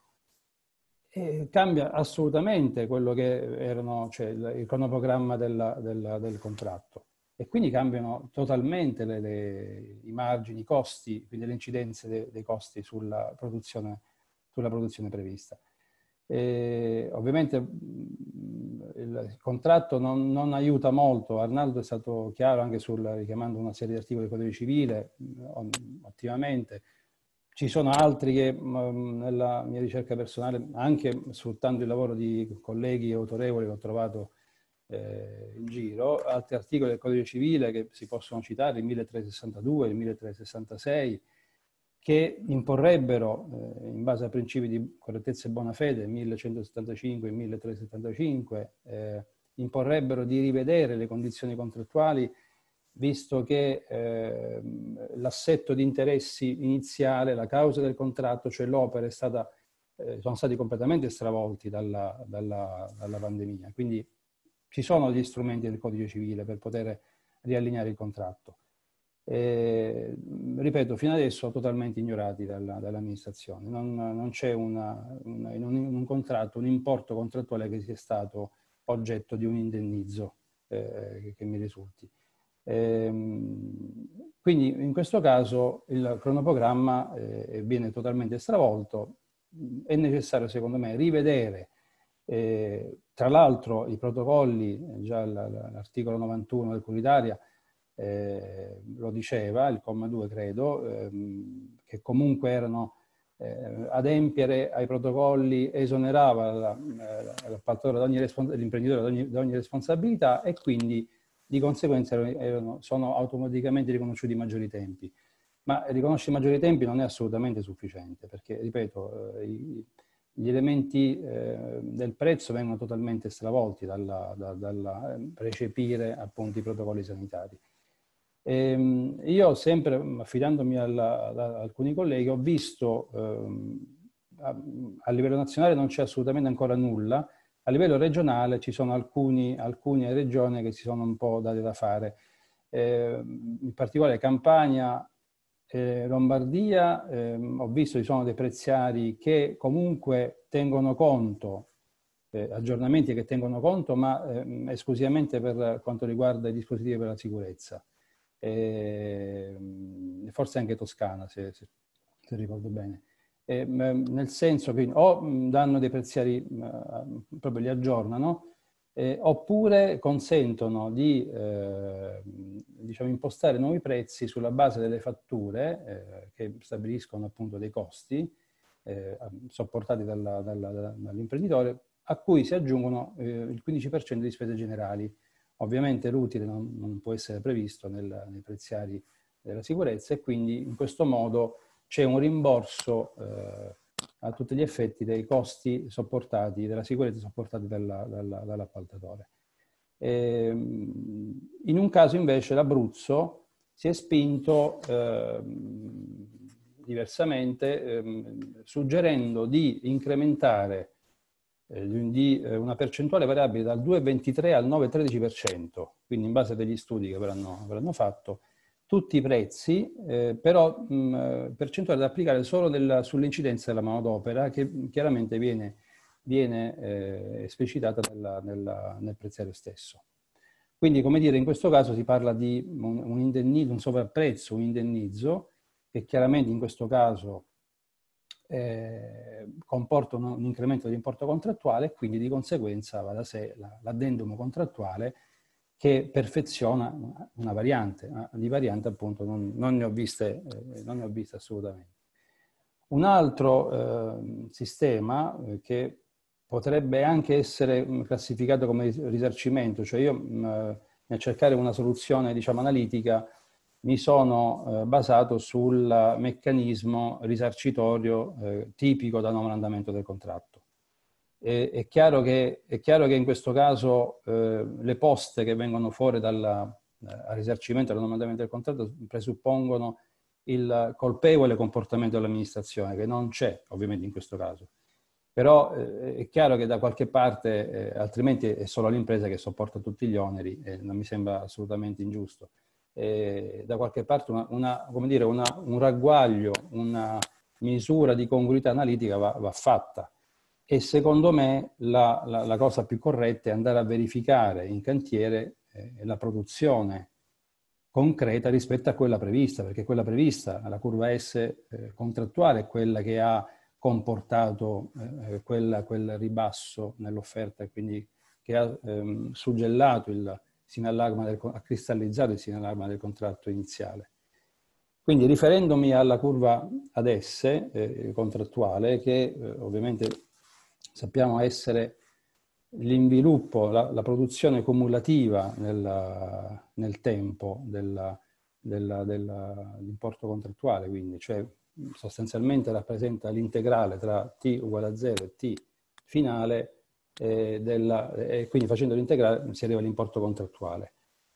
E cambia assolutamente quello che erano, cioè il, il cronoprogramma della, della, del contratto. E quindi cambiano totalmente le, le, i margini, i costi, quindi le incidenze de, dei costi sulla produzione sulla produzione prevista. E ovviamente il contratto non, non aiuta molto. Arnaldo è stato chiaro anche sul, richiamando una serie di articoli del Codice Civile, ottimamente. Ci sono altri che nella mia ricerca personale, anche sfruttando il lavoro di colleghi autorevoli che ho trovato eh, in giro, altri articoli del Codice Civile che si possono citare, il milletrecentosessantadue, il milletrecentosessantasei, che imporrebbero, eh, in base a principi di correttezza e buona fede, millecentosettantacinque e milletrecentosettantacinque, eh, imporrebbero di rivedere le condizioni contrattuali, visto che eh, l'assetto di interessi iniziale, la causa del contratto, cioè l'opera, è stata, eh, sono stati completamente stravolti dalla, dalla, dalla pandemia. Quindi ci sono gli strumenti del Codice Civile per poter riallineare il contratto. Eh, ripeto, fino adesso totalmente ignorati dalla, dall'amministrazione. Non, non c'è una, una, in, un, in un contratto un importo contrattuale che sia stato oggetto di un indennizzo eh, che, che mi risulti. Eh, quindi in questo caso il cronoprogramma eh, viene totalmente stravolto. È necessario, secondo me, rivedere eh, tra l'altro i protocolli, già l'articolo novantuno del Curitalia Eh, lo diceva, il comma due credo, ehm, che comunque erano eh, adempiere ai protocolli esonerava l'appaltatore eh, l'imprenditore da ogni, da ogni responsabilità, e quindi di conseguenza erano, sono automaticamente riconosciuti i maggiori tempi. Ma riconoscere i maggiori tempi non è assolutamente sufficiente, perché, ripeto, eh, i, gli elementi eh, del prezzo vengono totalmente stravolti dalla, da, dalla eh, recepire appunto i protocolli sanitari. Ehm, io sempre, affidandomi alla, ad alcuni colleghi, ho visto ehm, a, a livello nazionale non c'è assolutamente ancora nulla, a livello regionale ci sono alcuni, alcune regioni che si sono un po' date da fare, eh, in particolare Campania, eh, Lombardia, eh, ho visto ci sono dei preziari che comunque tengono conto, eh, aggiornamenti che tengono conto, ma eh, esclusivamente per quanto riguarda i dispositivi per la sicurezza. E forse anche Toscana, se, se, se ricordo bene. E, nel senso che o danno dei preziari, proprio li aggiornano, eh, oppure consentono di eh, diciamo, impostare nuovi prezzi sulla base delle fatture eh, che stabiliscono appunto dei costi eh, sopportati dalla, dalla, dall'imprenditore, a cui si aggiungono eh, il quindici per cento di spese generali. Ovviamente l'utile non, non può essere previsto nel, nei preziari della sicurezza, e quindi in questo modo c'è un rimborso eh, a tutti gli effetti dei costi sopportati, della sicurezza sopportati dalla, dalla, dall'appaltatore. In un caso invece l'Abruzzo si è spinto eh, diversamente, eh, suggerendo di incrementare di una percentuale variabile dal due virgola ventitré al nove virgola tredici per cento, quindi in base a degli studi che avranno, avranno fatto, tutti i prezzi, eh, però mh, percentuale da applicare solo sull'incidenza della manodopera, che chiaramente viene, viene eh, esplicitata nella, nella, nel prezziario stesso. Quindi, come dire, in questo caso si parla di un, un indennizzo, un sovrapprezzo, un indennizzo, che chiaramente in questo caso eh, comporta un, un incremento dell'importo contrattuale e quindi di conseguenza va da sé l'addendum contrattuale che perfeziona una variante. Di variante appunto non, non, ne, ho viste, eh, non ne ho viste assolutamente. Un altro eh, sistema eh, che potrebbe anche essere classificato come risarcimento, cioè io mh, nel cercare una soluzione, diciamo, analitica, mi sono eh, basato sul meccanismo risarcitorio eh, tipico da non andamento del contratto. E, è, chiaro che, è chiaro che in questo caso eh, le poste che vengono fuori dal eh, risarcimento del non andamento del contratto presuppongono il colpevole comportamento dell'amministrazione, che non c'è ovviamente in questo caso. Però eh, è chiaro che da qualche parte, eh, altrimenti è solo l'impresa che sopporta tutti gli oneri, e non mi sembra assolutamente ingiusto. Eh, da qualche parte una, una, come dire, una, un ragguaglio, una misura di congruità analitica va, va fatta. E secondo me la, la, la cosa più corretta è andare a verificare in cantiere eh, la produzione concreta rispetto a quella prevista, perché quella prevista, la curva S eh, contrattuale, è quella che ha comportato eh, quella, quel ribasso nell'offerta e quindi che ha ehm, suggellato il sinallagma del, ha cristallizzato il sinallagma del contratto iniziale. Quindi riferendomi alla curva ad S eh, contrattuale, che eh, ovviamente sappiamo essere l'inviluppo, la, la produzione cumulativa nel, nel tempo dell'importo contrattuale, quindi, cioè sostanzialmente rappresenta l'integrale tra t uguale a zero e t finale, eh, della, e quindi facendo l'integrale si arriva all'importo contrattuale.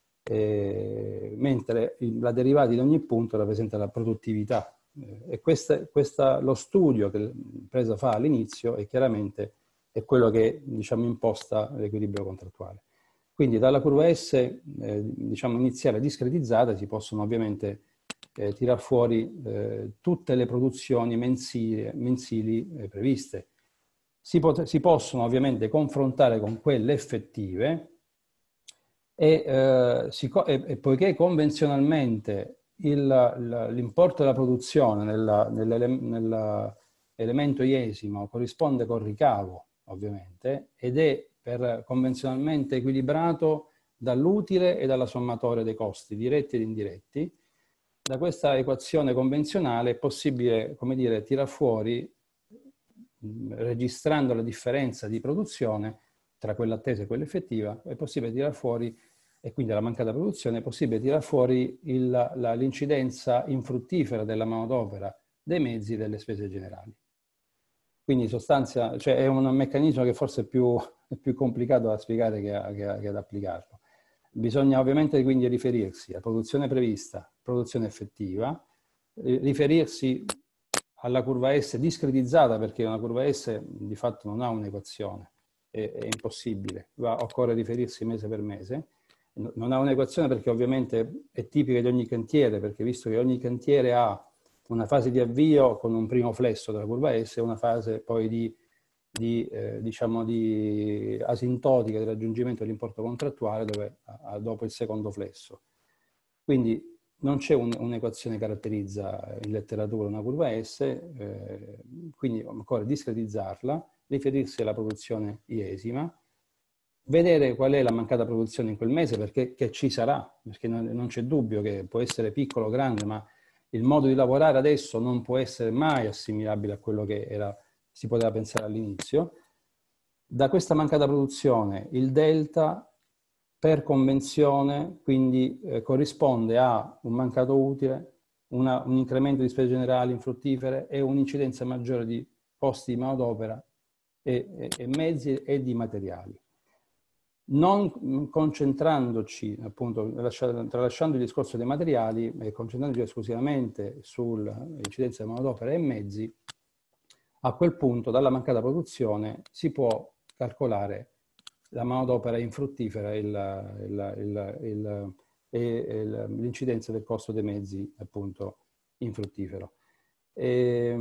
Eh, mentre la derivata di ogni punto rappresenta la produttività. Eh, e questa, questa, lo studio che l'impresa fa all'inizio è chiaramente è quello che, diciamo, imposta l'equilibrio contrattuale. Quindi dalla curva S eh, diciamo, iniziale discretizzata si possono ovviamente eh, tirar fuori eh, tutte le produzioni mensili, mensili eh, previste. Si, si possono ovviamente confrontare con quelle effettive e, eh, si, e, e poiché convenzionalmente l'importo della produzione nell'elemento iesimo corrisponde col ricavo, ovviamente, ed è per convenzionalmente equilibrato dall'utile e dalla sommatoria dei costi diretti ed indiretti, da questa equazione convenzionale è possibile, come dire, tirar fuori, registrando la differenza di produzione tra quella attesa e quella effettiva, è possibile tirar fuori, e quindi la mancata produzione, è possibile tirar fuori l'incidenza infruttifera della manodopera, dei mezzi e delle spese generali. Quindi in sostanza, cioè è un meccanismo che forse è più, è più complicato da spiegare che, a, che, a, che ad applicarlo. Bisogna ovviamente quindi riferirsi a produzione prevista, produzione effettiva, riferirsi alla curva S discretizzata, perché una curva S di fatto non ha un'equazione, è, è impossibile, va, occorre riferirsi mese per mese. Non ha un'equazione perché ovviamente è tipica di ogni cantiere, perché visto che ogni cantiere ha una fase di avvio con un primo flesso della curva S e una fase poi di, di, eh, diciamo di asintotica di raggiungimento dell'importo contrattuale dove, a, dopo il secondo flesso. Quindi non c'è un, un'equazione che caratterizza in letteratura una curva S, eh, quindi occorre discretizzarla, riferirsi alla produzione iesima, vedere qual è la mancata produzione in quel mese, perché che ci sarà, perché non, non c'è dubbio che può essere piccolo o grande, ma il modo di lavorare adesso non può essere mai assimilabile a quello che era, si poteva pensare all'inizio. Da questa mancata produzione il delta per convenzione quindi eh, corrisponde a un mancato utile, una, un incremento di spese generali infruttifere e un'incidenza maggiore di costi di manodopera e, e, e mezzi e di materiali. Non concentrandoci, appunto, tralasciando il discorso dei materiali e concentrandoci esclusivamente sull'incidenza di manodopera e mezzi, a quel punto dalla mancata produzione si può calcolare la manodopera infruttifera, il, il, il, il, e, e l'incidenza del costo dei mezzi appunto infruttifero. E,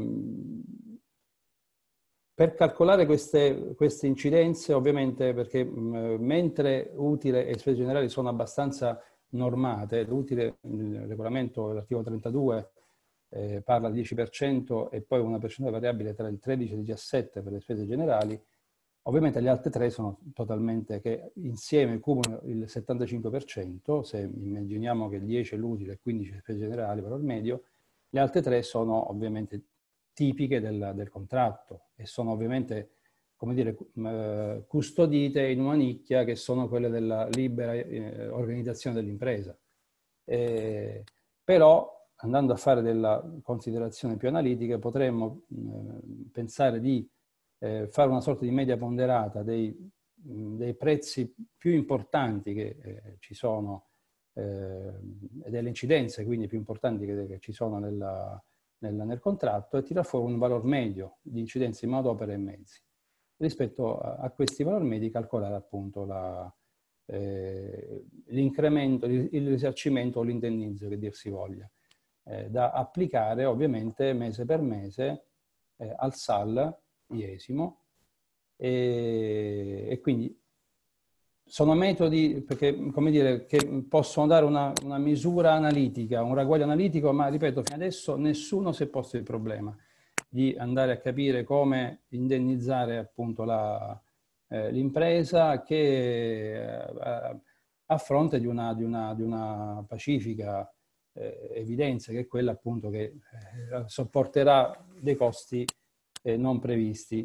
per calcolare queste, queste incidenze, ovviamente, perché mh, mentre utile e spese generali sono abbastanza normate, l'utile, il regolamento, l'articolo trentadue, eh, parla di dieci per cento e poi una percentuale variabile tra il tredici e il diciassette per le spese generali, ovviamente le altre tre sono totalmente, che insieme cumulano il settantacinque per cento, se immaginiamo che dieci è l'utile e quindici le spese generali, valore medio, le altre tre sono ovviamente tipiche del, del contratto e sono ovviamente, come dire, eh, custodite in una nicchia che sono quelle della libera eh, organizzazione dell'impresa. Eh, però, andando a fare della considerazione più analitica, potremmo eh, pensare di eh, fare una sorta di media ponderata dei, mh, dei prezzi più importanti che eh, ci sono eh, e delle incidenze quindi più importanti che, che ci sono nella, nella, nel contratto e tirar fuori un valore medio di incidenza in manodopera e mezzi. Rispetto a, a questi valori medi calcolare appunto la, eh, l'incremento, il, il risarcimento o l'indennizzo che dir si voglia, eh, da applicare ovviamente mese per mese eh, al S A L iesimo e, e quindi sono metodi perché, come dire, che possono dare una, una misura analitica, un ragguaglio analitico, ma ripeto, fino adesso nessuno si è posto il problema di andare a capire come indennizzare appunto la, eh, l'impresa che eh, a fronte di una, di una, di una pacifica eh, evidenza che è quella appunto che eh, sopporterà dei costi eh, non previsti.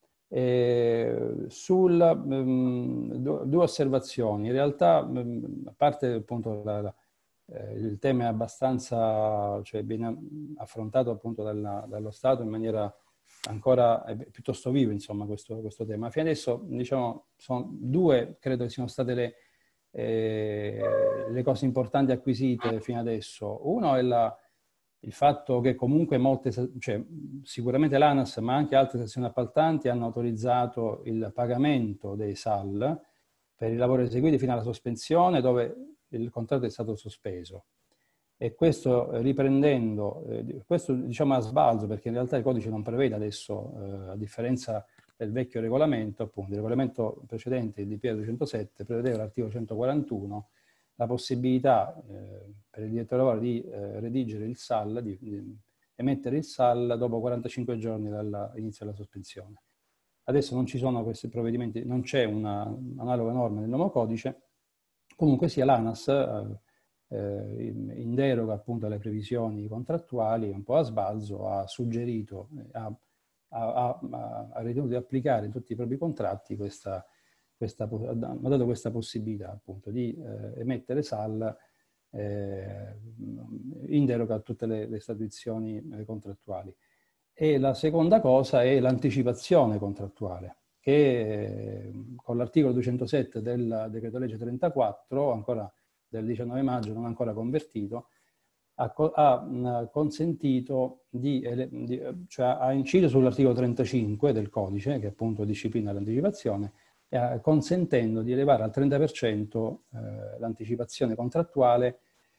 Eh, sul, um, due osservazioni. In realtà, um, a parte appunto la, la, eh, il tema è abbastanza, cioè viene affrontato appunto dalla, dallo Stato in maniera ancora eh, piuttosto viva, insomma, questo, questo tema. Fino adesso, diciamo, sono due, credo che siano state le, eh, le cose importanti acquisite fino adesso. Uno è la il fatto che comunque molte, cioè, sicuramente l'ANAS, ma anche altre stazioni appaltanti hanno autorizzato il pagamento dei S A L per i lavori eseguiti fino alla sospensione dove il contratto è stato sospeso. E questo riprendendo, eh, questo diciamo a sbalzo perché in realtà il codice non prevede adesso, eh, a differenza del vecchio regolamento, appunto, il regolamento precedente, il D P R duecentosette, prevedeva l'articolo centoquarantuno, la possibilità eh, per il direttore lavoro di eh, redigere il S A L, di, di emettere il S A L dopo quarantacinque giorni dall'inizio della sospensione. Adesso non ci sono questi provvedimenti, non c'è una analoga norma nel nuovo codice, comunque sia l'ANAS eh, in deroga appunto alle previsioni contrattuali, un po' a sbalzo, ha suggerito, ha, ha, ha, ha ritenuto di applicare in tutti i propri contratti questa Questa, ha dato questa possibilità appunto di eh, emettere S A L eh, in deroga a tutte le, le statuizioni eh, contrattuali. E la seconda cosa è l'anticipazione contrattuale, che eh, con l'articolo duecentosette del decreto legge trentaquattro, ancora del diciannove maggio, non ancora convertito, ha, ha mh, consentito di, di, cioè ha inciso sull'articolo trentacinque del codice, che appunto disciplina l'anticipazione, consentendo di elevare al trenta per cento eh, l'anticipazione contrattuale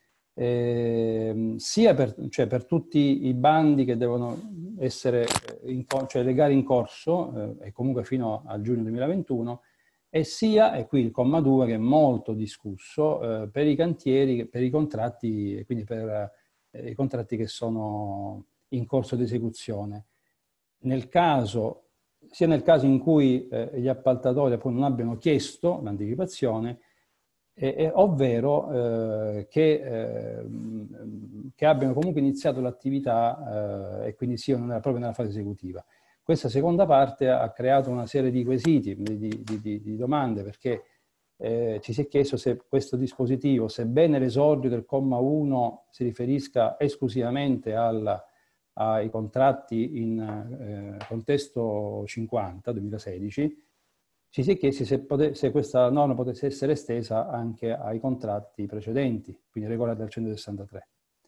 eh, sia per, cioè per tutti i bandi che devono essere, in, cioè le gare in corso eh, e comunque fino a giugno duemilaventuno, e sia, e qui il comma due che è molto discusso, eh, per i cantieri, per i contratti, e quindi per eh, i contratti che sono in corso di esecuzione. Nel caso sia nel caso in cui eh, gli appaltatori appunto non abbiano chiesto l'anticipazione, eh, eh, ovvero eh, che, eh, che abbiano comunque iniziato l'attività eh, e quindi siano nella, proprio nella fase esecutiva. Questa seconda parte ha creato una serie di quesiti, di, di, di, di domande, perché eh, ci si è chiesto se questo dispositivo, sebbene l'esordio del comma uno si riferisca esclusivamente alla ai contratti in eh, contesto cinquanta duemilasedici, ci si è chiesti se, se questa norma potesse essere estesa anche ai contratti precedenti, quindi regolati dal centosessantatré.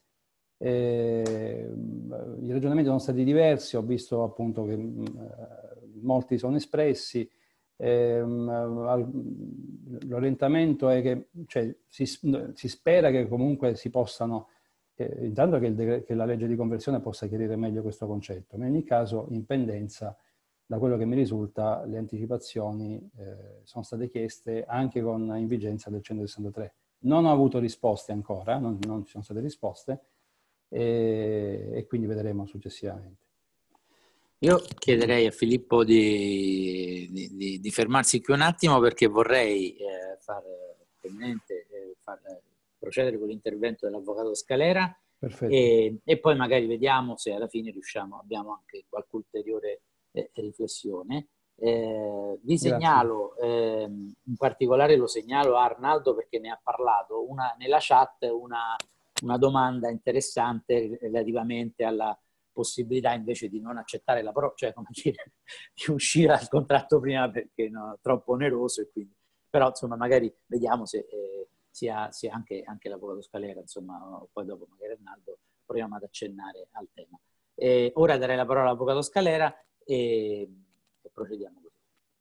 E, I ragionamenti sono stati diversi, ho visto appunto che mh, molti sono espressi, L'orientamento è che, cioè, si, si spera che comunque si possano, che, intanto che, il, che la legge di conversione possa chiarire meglio questo concetto, ma in ogni caso, in pendenza, da quello che mi risulta, le anticipazioni eh, sono state chieste anche con in vigenza del centosessantatré. Non ho avuto risposte ancora, non, non ci sono state risposte, e, e quindi vedremo successivamente. Io chiederei a Filippo di, di, di fermarsi qui un attimo, perché vorrei eh, far, eh, far procedere con l'intervento dell'avvocato Scalera e, e poi magari vediamo se alla fine riusciamo, abbiamo anche qualche ulteriore eh, riflessione. Eh, vi segnalo, eh, in particolare lo segnalo a Arnaldo perché ne ha parlato, una, nella chat una, una domanda interessante relativamente alla possibilità invece di non accettare la prova, cioè come dire, di uscire dal contratto prima perché no, troppo oneroso, e quindi, però insomma magari vediamo se eh, sia, sia anche, anche l'avvocato Scalera, insomma, o poi dopo magari Arnaldo proviamo ad accennare al tema. E ora darei la parola all'avvocato Scalera e, e procediamo così.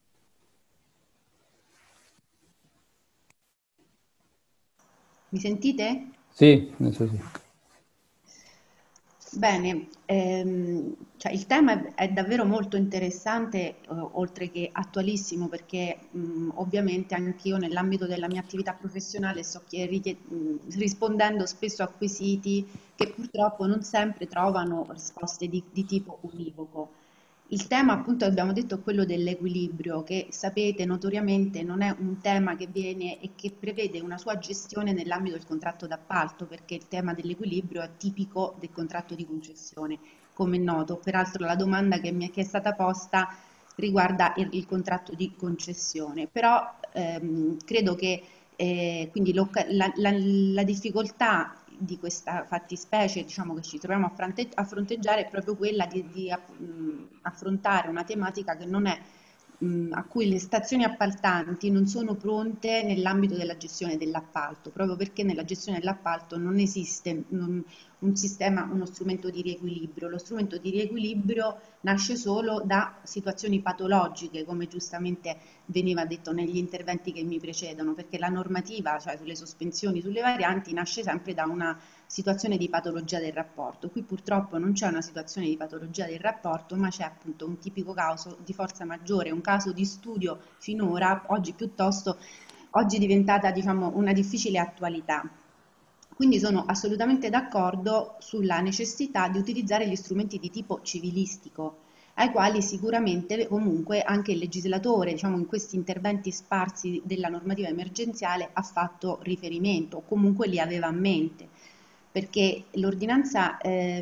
Mi sentite? Sì, adesso sì. Bene, ehm, cioè il tema è davvero molto interessante, eh, oltre che attualissimo, perché mh, ovviamente anch'io nell'ambito della mia attività professionale sto chied- mh, rispondendo spesso a quesiti che purtroppo non sempre trovano risposte di, di tipo univoco. Il tema, appunto, abbiamo detto, è quello dell'equilibrio, che sapete notoriamente non è un tema che viene e che prevede una sua gestione nell'ambito del contratto d'appalto, perché il tema dell'equilibrio è tipico del contratto di concessione, come è noto. Peraltro la domanda che mi è, che è stata posta riguarda il, il contratto di concessione, però ehm, credo che eh, quindi la, la, la difficoltà di questa fattispecie, diciamo, che ci troviamo a, fronte, a fronteggiare è proprio quella di, di mh, affrontare una tematica che non è, mh, a cui le stazioni appaltanti non sono pronte nell'ambito della gestione dell'appalto, proprio perché nella gestione dell'appalto non esiste non, un sistema, uno strumento di riequilibrio. Lo strumento di riequilibrio nasce solo da situazioni patologiche, come giustamente veniva detto negli interventi che mi precedono, perché la normativa, cioè sulle sospensioni, sulle varianti, nasce sempre da una situazione di patologia del rapporto. Qui purtroppo non c'è una situazione di patologia del rapporto, ma c'è appunto un tipico caso di forza maggiore, un caso di studio finora, oggi piuttosto, oggi diventata, diciamo, una difficile attualità. Quindi sono assolutamente d'accordo sulla necessità di utilizzare gli strumenti di tipo civilistico, ai quali sicuramente comunque anche il legislatore, diciamo, in questi interventi sparsi della normativa emergenziale ha fatto riferimento, o comunque li aveva a mente, perché l'ordinanza,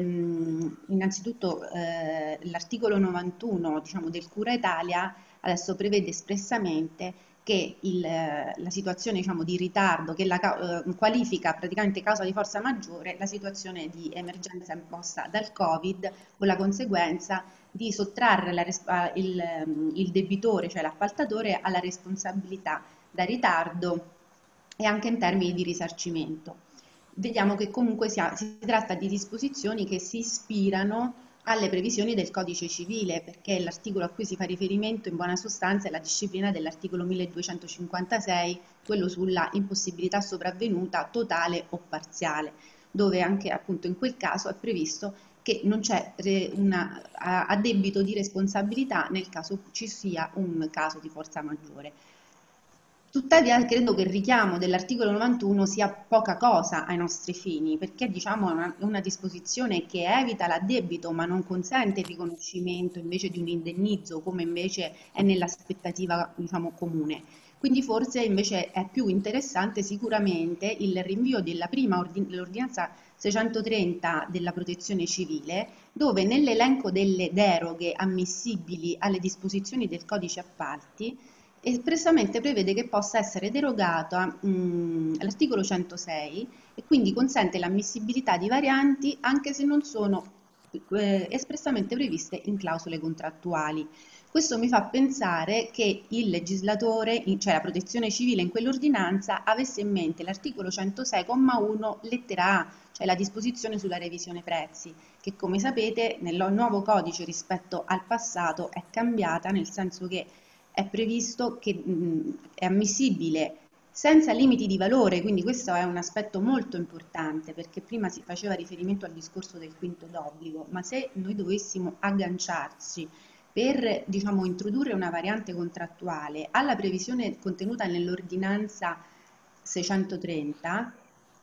ehm, innanzitutto eh, l'articolo novantuno, diciamo, del Cura Italia adesso prevede espressamente che il, la situazione, diciamo, di ritardo, che la, eh, qualifica praticamente causa di forza maggiore la situazione di emergenza imposta dal Covid, con la conseguenza di sottrarre la, il, il debitore, cioè l'appaltatore, alla responsabilità da ritardo e anche in termini di risarcimento. Vediamo che comunque si, ha, si tratta di disposizioni che si ispirano alle previsioni del Codice Civile, perché l'articolo a cui si fa riferimento in buona sostanza è la disciplina dell'articolo milleduecentocinquantasei, quello sulla impossibilità sopravvenuta totale o parziale, dove anche appunto in quel caso è previsto che non c'è una addebito di responsabilità nel caso ci sia un caso di forza maggiore. Tuttavia credo che il richiamo dell'articolo novantuno sia poca cosa ai nostri fini, perché diciamo è una, una disposizione che evita l'addebito ma non consente il riconoscimento invece di un indennizzo, come invece è nell'aspettativa, diciamo, comune. Quindi forse invece è più interessante sicuramente il rinvio della prima ordin- l'ordinanza seicentotrenta della protezione civile, dove nell'elenco delle deroghe ammissibili alle disposizioni del codice appalti espressamente prevede che possa essere derogata l'articolo centosei e quindi consente l'ammissibilità di varianti anche se non sono eh, espressamente previste in clausole contrattuali. Questo mi fa pensare che il legislatore, cioè la protezione civile in quell'ordinanza, avesse in mente l'articolo centosei comma uno lettera A, cioè la disposizione sulla revisione prezzi, che come sapete nel nuovo codice rispetto al passato è cambiata, nel senso che è previsto che mh, è ammissibile senza limiti di valore, quindi questo è un aspetto molto importante, perché prima si faceva riferimento al discorso del quinto d'obbligo, ma se noi dovessimo agganciarci per, diciamo, introdurre una variante contrattuale alla previsione contenuta nell'ordinanza seicentotrenta,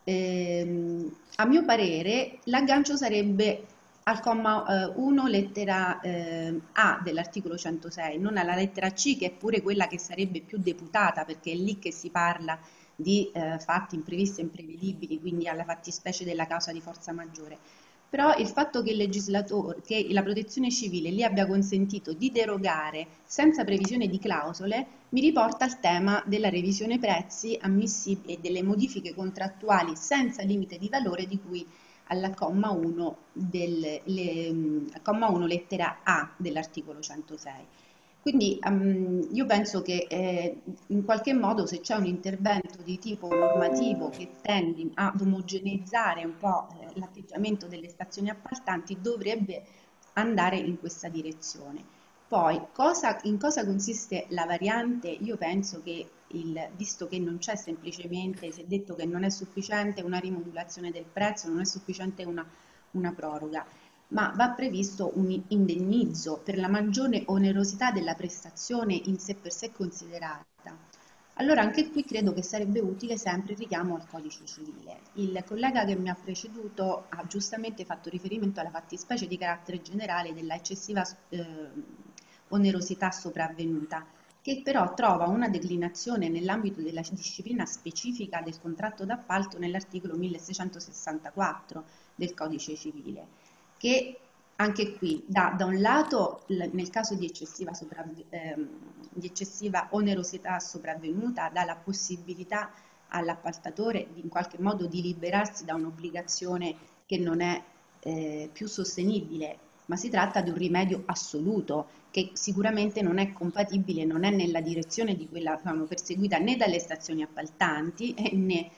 ehm, a mio parere l'aggancio sarebbe al comma uno lettera eh, A dell'articolo centosei, non alla lettera C, che è pure quella che sarebbe più deputata, perché è lì che si parla di eh, fatti imprevisti e imprevedibili, quindi alla fattispecie della causa di forza maggiore. Però il fatto che il legislatore, che la protezione civile lì abbia consentito di derogare senza previsione di clausole, mi riporta al tema della revisione prezzi ammissibili e delle modifiche contrattuali senza limite di valore di cui alla comma uno, del, le, comma uno lettera A dell'articolo centosei. Quindi um, io penso che eh, in qualche modo, se c'è un intervento di tipo normativo che tende ad omogeneizzare un po' eh, l'atteggiamento delle stazioni appaltanti, dovrebbe andare in questa direzione. Poi, cosa, in cosa consiste la variante? Io penso che, il, visto che non c'è semplicemente, si è detto che non è sufficiente una rimodulazione del prezzo, non è sufficiente una, una proroga, ma va previsto un indennizzo per la maggiore onerosità della prestazione in sé per sé considerata. Allora anche qui credo che sarebbe utile sempre il richiamo al codice civile. Il collega che mi ha preceduto ha giustamente fatto riferimento alla fattispecie di carattere generale della eccessiva eh, onerosità sopravvenuta, che però trova una declinazione nell'ambito della disciplina specifica del contratto d'appalto nell'articolo milleseicentosessantaquattro del codice civile, che anche qui dà da un lato, nel caso di eccessiva, ehm, di eccessiva onerosità sopravvenuta, dà la possibilità all'appaltatore di, in qualche modo di liberarsi da un'obbligazione che non è eh, più sostenibile, ma si tratta di un rimedio assoluto che sicuramente non è compatibile, non è nella direzione di quella diciamo, perseguita né dalle stazioni appaltanti né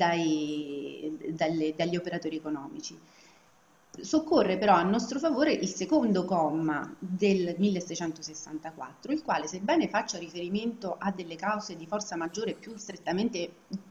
dai, dalle, dagli operatori economici. Soccorre però a nostro favore il secondo comma del milleseicentosessantaquattro, il quale, sebbene faccia riferimento a delle cause di forza maggiore più strettamente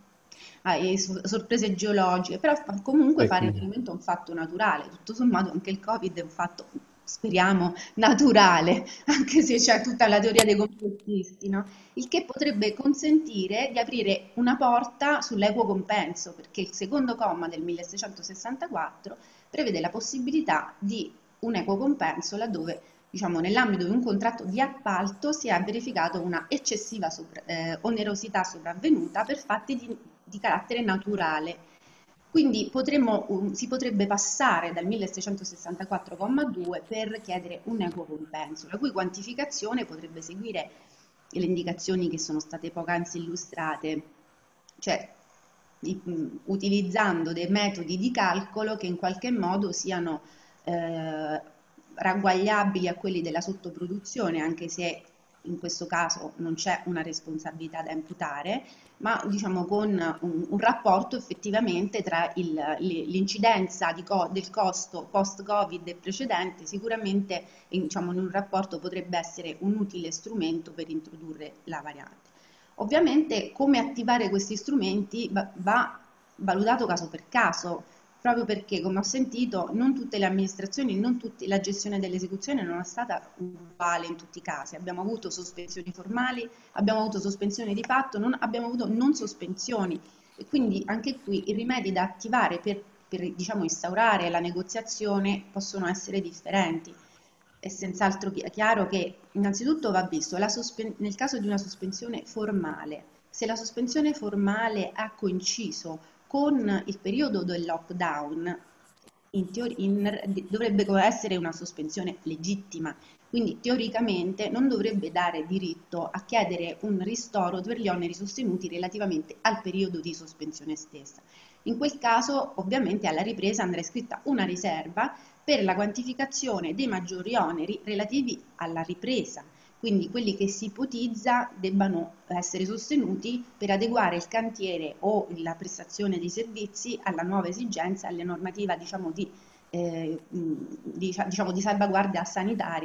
a sorprese geologiche, però comunque fa riferimento a un fatto naturale. Tutto sommato anche il Covid è un fatto, speriamo, naturale, anche se c'è tutta la teoria dei complottisti, no? Il che potrebbe consentire di aprire una porta sull'equo compenso, perché il secondo comma del milleseicentosessantaquattro prevede la possibilità di un equo compenso laddove, diciamo, nell'ambito di un contratto di appalto si è verificato una eccessiva sopra, eh, onerosità sopravvenuta per fatti di, di carattere naturale. Quindi potremmo, um, si potrebbe passare dal milleseicentosessantaquattro comma due per chiedere un equo compenso, la cui quantificazione potrebbe seguire le indicazioni che sono state poc'anzi illustrate, cioè di, mh, utilizzando dei metodi di calcolo che in qualche modo siano eh, ragguagliabili a quelli della sottoproduzione, anche se in questo caso non c'è una responsabilità da imputare, ma diciamo con un, un rapporto effettivamente tra l'incidenza co del costo post-Covid e precedente, sicuramente diciamo, in un rapporto potrebbe essere un utile strumento per introdurre la variante. Ovviamente come attivare questi strumenti va valutato caso per caso, proprio perché, come ho sentito, non tutte le amministrazioni, non tutti, la gestione dell'esecuzione non è stata uguale in tutti i casi. Abbiamo avuto sospensioni formali, abbiamo avuto sospensioni di fatto, non, abbiamo avuto non sospensioni. E quindi anche qui i rimedi da attivare per, per diciamo, instaurare la negoziazione possono essere differenti. È senz'altro chiaro che innanzitutto va visto la nel caso di una sospensione formale, se la sospensione formale ha coinciso con il periodo del lockdown, in in, dovrebbe essere una sospensione legittima, quindi teoricamente non dovrebbe dare diritto a chiedere un ristoro per gli oneri sostenuti relativamente al periodo di sospensione stessa. In quel caso ovviamente alla ripresa andrà iscritta una riserva per la quantificazione dei maggiori oneri relativi alla ripresa, quindi quelli che si ipotizza debbano essere sostenuti per adeguare il cantiere o la prestazione dei servizi alla nuova esigenza, alla normativa diciamo, di, eh, di, diciamo, di salvaguardia sanitaria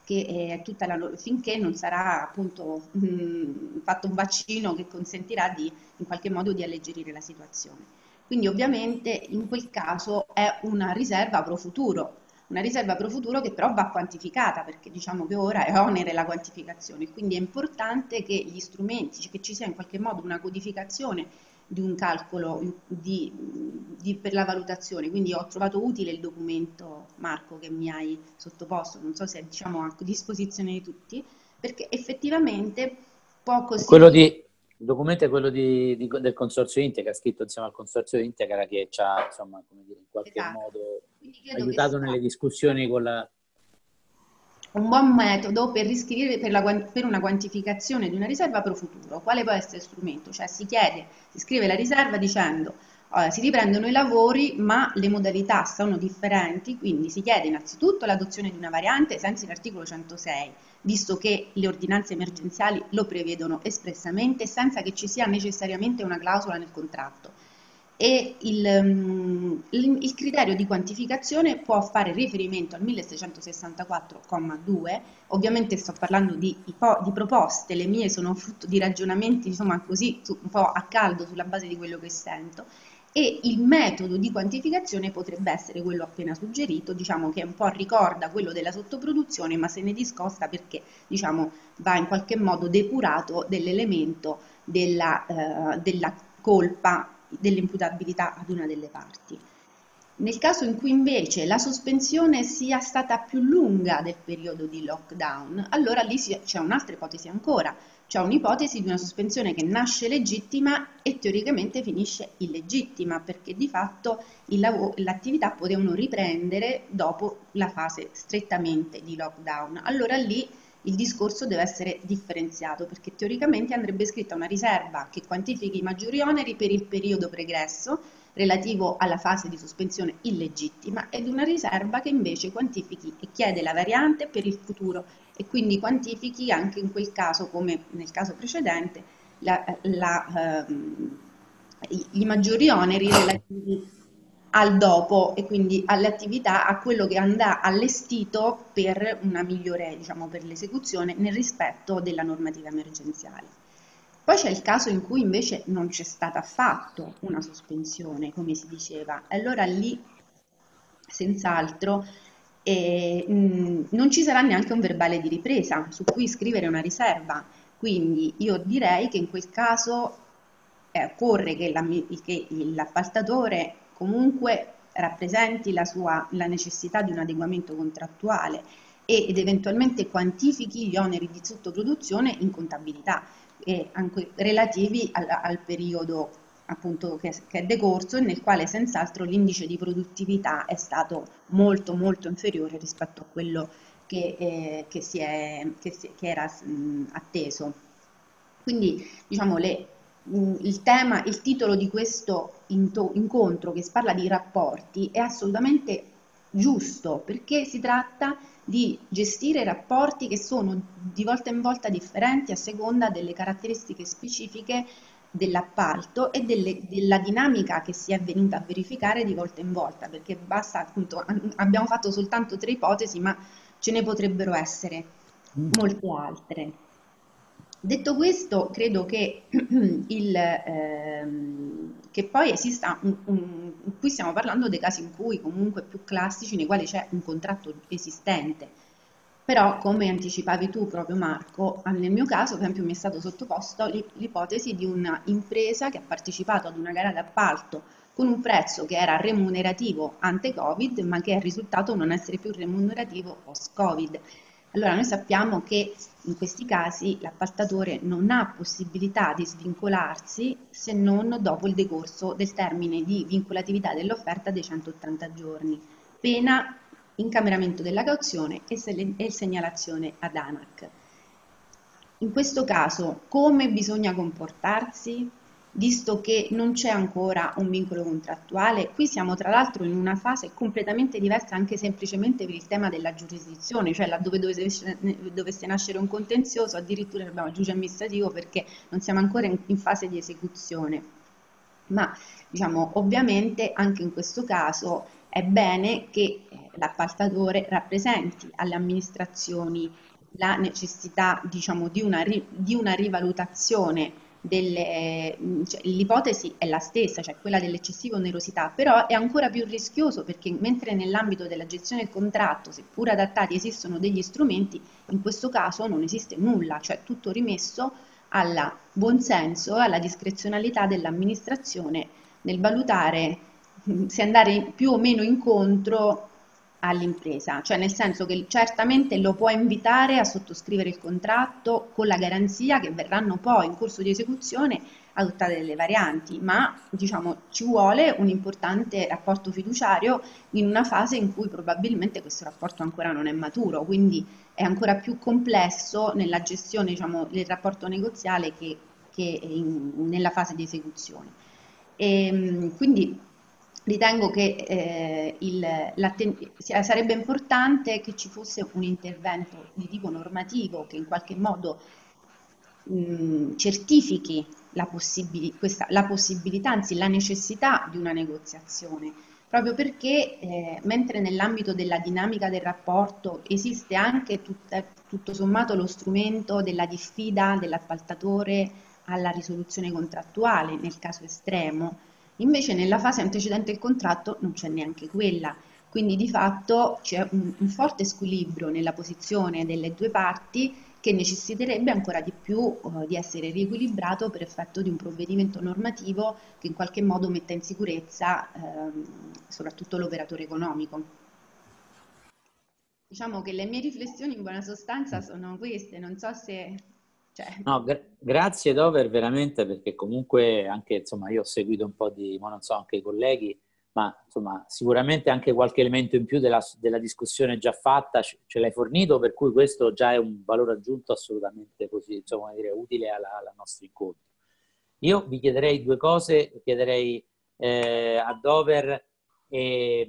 che eh, tutta la, finché non sarà appunto mh, fatto un vaccino che consentirà di in qualche modo di alleggerire la situazione. Quindi ovviamente in quel caso è una riserva pro futuro, una riserva pro futuro che però va quantificata, perché diciamo che ora è onere la quantificazione, quindi è importante che gli strumenti, che ci sia in qualche modo una codificazione di un calcolo di, di, per la valutazione. Quindi ho trovato utile il documento, Marco, che mi hai sottoposto, non so se è diciamo, a disposizione di tutti, perché effettivamente può così... Quello di, il documento è quello di, di, del Consorzio Integra, scritto insieme al Consorzio Integra, che ci ha, insomma, come dire, in qualche esatto. modo sia... aiutato nelle discussioni con la... un buon metodo per riscrivere per, la, per una quantificazione di una riserva pro futuro. Quale può essere strumento? Cioè si chiede, si scrive la riserva dicendo eh, si riprendono i lavori ma le modalità sono differenti, quindi si chiede innanzitutto l'adozione di una variante ai sensi dell'articolo centosei, visto che le ordinanze emergenziali lo prevedono espressamente senza che ci sia necessariamente una clausola nel contratto. E il, il, il criterio di quantificazione può fare riferimento al milleseicentosessantaquattro comma due, ovviamente sto parlando di, di proposte, le mie sono frutto di ragionamenti insomma così un po' a caldo sulla base di quello che sento, e il metodo di quantificazione potrebbe essere quello appena suggerito, diciamo che un po' ricorda quello della sottoproduzione ma se ne discosta perché diciamo va in qualche modo depurato dell'elemento della, eh, della colpa, dell'imputabilità ad una delle parti. Nel caso in cui invece la sospensione sia stata più lunga del periodo di lockdown, allora lì c'è un'altra ipotesi ancora, c'è un'ipotesi di una sospensione che nasce legittima e teoricamente finisce illegittima, perché di fatto l'attività potevano riprendere dopo la fase strettamente di lockdown. Allora lì il discorso deve essere differenziato, perché teoricamente andrebbe scritta una riserva che quantifichi i maggiori oneri per il periodo pregresso relativo alla fase di sospensione illegittima ed una riserva che invece quantifichi e chiede la variante per il futuro e quindi quantifichi anche in quel caso, come nel caso precedente, la, la, ehm, i maggiori oneri relativi al dopo e quindi alle attività, a quello che andrà allestito per una migliore, diciamo, per l'esecuzione nel rispetto della normativa emergenziale. Poi c'è il caso in cui invece non c'è stata affatto una sospensione, come si diceva, e allora lì senz'altro eh, mh, non ci sarà neanche un verbale di ripresa su cui scrivere una riserva, quindi io direi che in quel caso eh, occorre che, la, che l'appaltatore comunque rappresenti la, sua, la necessità di un adeguamento contrattuale ed eventualmente quantifichi gli oneri di sottoproduzione in contabilità e anche relativi al, al periodo appunto che, che è decorso e nel quale senz'altro l'indice di produttività è stato molto molto inferiore rispetto a quello che, eh, che, si è, che, si, che era mh, atteso. Quindi diciamo le il tema, il titolo di questo incontro che parla di rapporti è assolutamente giusto perché si tratta di gestire rapporti che sono di volta in volta differenti a seconda delle caratteristiche specifiche dell'appalto e delle, della dinamica che si è venuta a verificare di volta in volta, perché basta appunto, abbiamo fatto soltanto tre ipotesi, ma ce ne potrebbero essere molte altre. Detto questo, credo che, il, ehm, che poi esista, un, un, qui stiamo parlando dei casi in cui comunque più classici nei quali c'è un contratto esistente, però come anticipavi tu proprio Marco, nel mio caso per esempio mi è stato sottoposto l'ipotesi di un'impresa che ha partecipato ad una gara d'appalto con un prezzo che era remunerativo ante Covid ma che è risultato non essere più remunerativo post-Covid. Allora noi sappiamo che in questi casi l'appaltatore non ha possibilità di svincolarsi se non dopo il decorso del termine di vincolatività dell'offerta dei centottanta giorni, pena incameramento della cauzione e, se e segnalazione ad ANAC. In questo caso come bisogna comportarsi? Visto che non c'è ancora un vincolo contrattuale, qui siamo tra l'altro in una fase completamente diversa anche semplicemente per il tema della giurisdizione, cioè laddove dovesse, dovesse nascere un contenzioso addirittura abbiamo il giudice amministrativo perché non siamo ancora in, in fase di esecuzione. Ma diciamo ovviamente anche in questo caso è bene che l'appaltatore rappresenti alle amministrazioni la necessità, diciamo, di una, ri- di una rivalutazione delle, cioè, l'ipotesi è la stessa, cioè quella dell'eccessiva onerosità, però è ancora più rischioso perché mentre nell'ambito della gestione del contratto, seppur adattati, esistono degli strumenti, in questo caso non esiste nulla, cioè tutto rimesso al buonsenso e alla discrezionalità dell'amministrazione nel valutare se andare più o meno incontro all'impresa, cioè nel senso che certamente lo può invitare a sottoscrivere il contratto con la garanzia che verranno poi in corso di esecuzione adottate delle varianti, ma diciamo ci vuole un importante rapporto fiduciario in una fase in cui probabilmente questo rapporto ancora non è maturo, quindi è ancora più complesso nella gestione, diciamo, del rapporto negoziale che, che in, nella fase di esecuzione. E, quindi ritengo che eh, il, sarebbe importante che ci fosse un intervento di tipo normativo che in qualche modo mh, certifichi la, possibili, questa, la possibilità, anzi la necessità di una negoziazione, proprio perché eh, mentre nell'ambito della dinamica del rapporto esiste anche tutta, tutto sommato lo strumento della diffida dell'appaltatore alla risoluzione contrattuale nel caso estremo, invece nella fase antecedente al contratto non c'è neanche quella, quindi di fatto c'è un, un forte squilibrio nella posizione delle due parti che necessiterebbe ancora di più uh, di essere riequilibrato per effetto di un provvedimento normativo che in qualche modo metta in sicurezza ehm, soprattutto l'operatore economico. Diciamo che le mie riflessioni in buona sostanza sono queste, non so se... Cioè... No, gra grazie Dover veramente, perché comunque anche insomma io ho seguito un po' di, ma non so, anche i colleghi, ma insomma sicuramente anche qualche elemento in più della, della discussione già fatta ce l'hai fornito, per cui questo già è un valore aggiunto assolutamente così, insomma, dire, utile alla, alla nostro incontro. Io vi chiederei due cose, chiederei eh, a Dover e,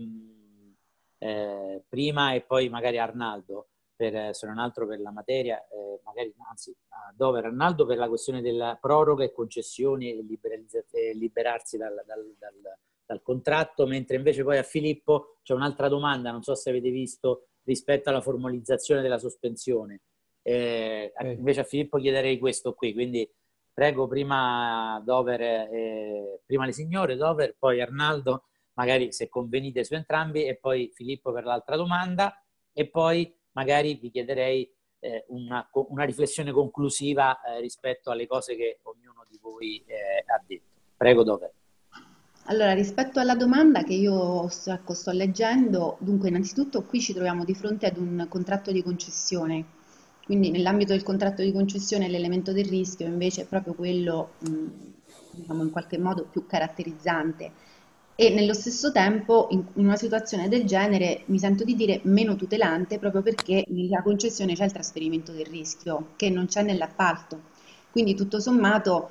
eh, prima e poi magari a Arnaldo, per, se non altro per la materia, eh, magari anzi a Dover, Arnaldo per la questione della proroga e concessioni e, e liberarsi dal, dal, dal, dal contratto, mentre invece poi a Filippo c'è un'altra domanda, non so se avete visto, rispetto alla formalizzazione della sospensione. Eh, okay. Invece a Filippo chiederei questo qui, quindi prego prima Dover, eh, prima le signore Dover, poi Arnaldo, magari se convenite su entrambi, e poi Filippo per l'altra domanda, e poi magari vi chiederei eh, una, una riflessione conclusiva eh, rispetto alle cose che ognuno di voi eh, ha detto. Prego Dover. Allora, rispetto alla domanda che io sto, sto leggendo, dunque innanzitutto qui ci troviamo di fronte ad un contratto di concessione. Quindi nell'ambito del contratto di concessione l'elemento del rischio invece è proprio quello, mh, diciamo in qualche modo più caratterizzante e nello stesso tempo in una situazione del genere mi sento di dire meno tutelante proprio perché nella concessione c'è il trasferimento del rischio che non c'è nell'appalto. Quindi tutto sommato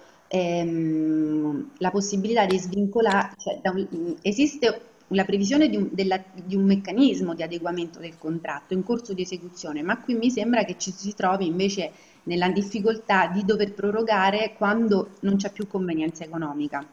ehm, la possibilità di svincolare, cioè, da un, esiste la previsione di un, della, di un meccanismo di adeguamento del contratto in corso di esecuzione, ma qui mi sembra che ci si trovi invece nella difficoltà di dover prorogare quando non c'è più convenienza economica.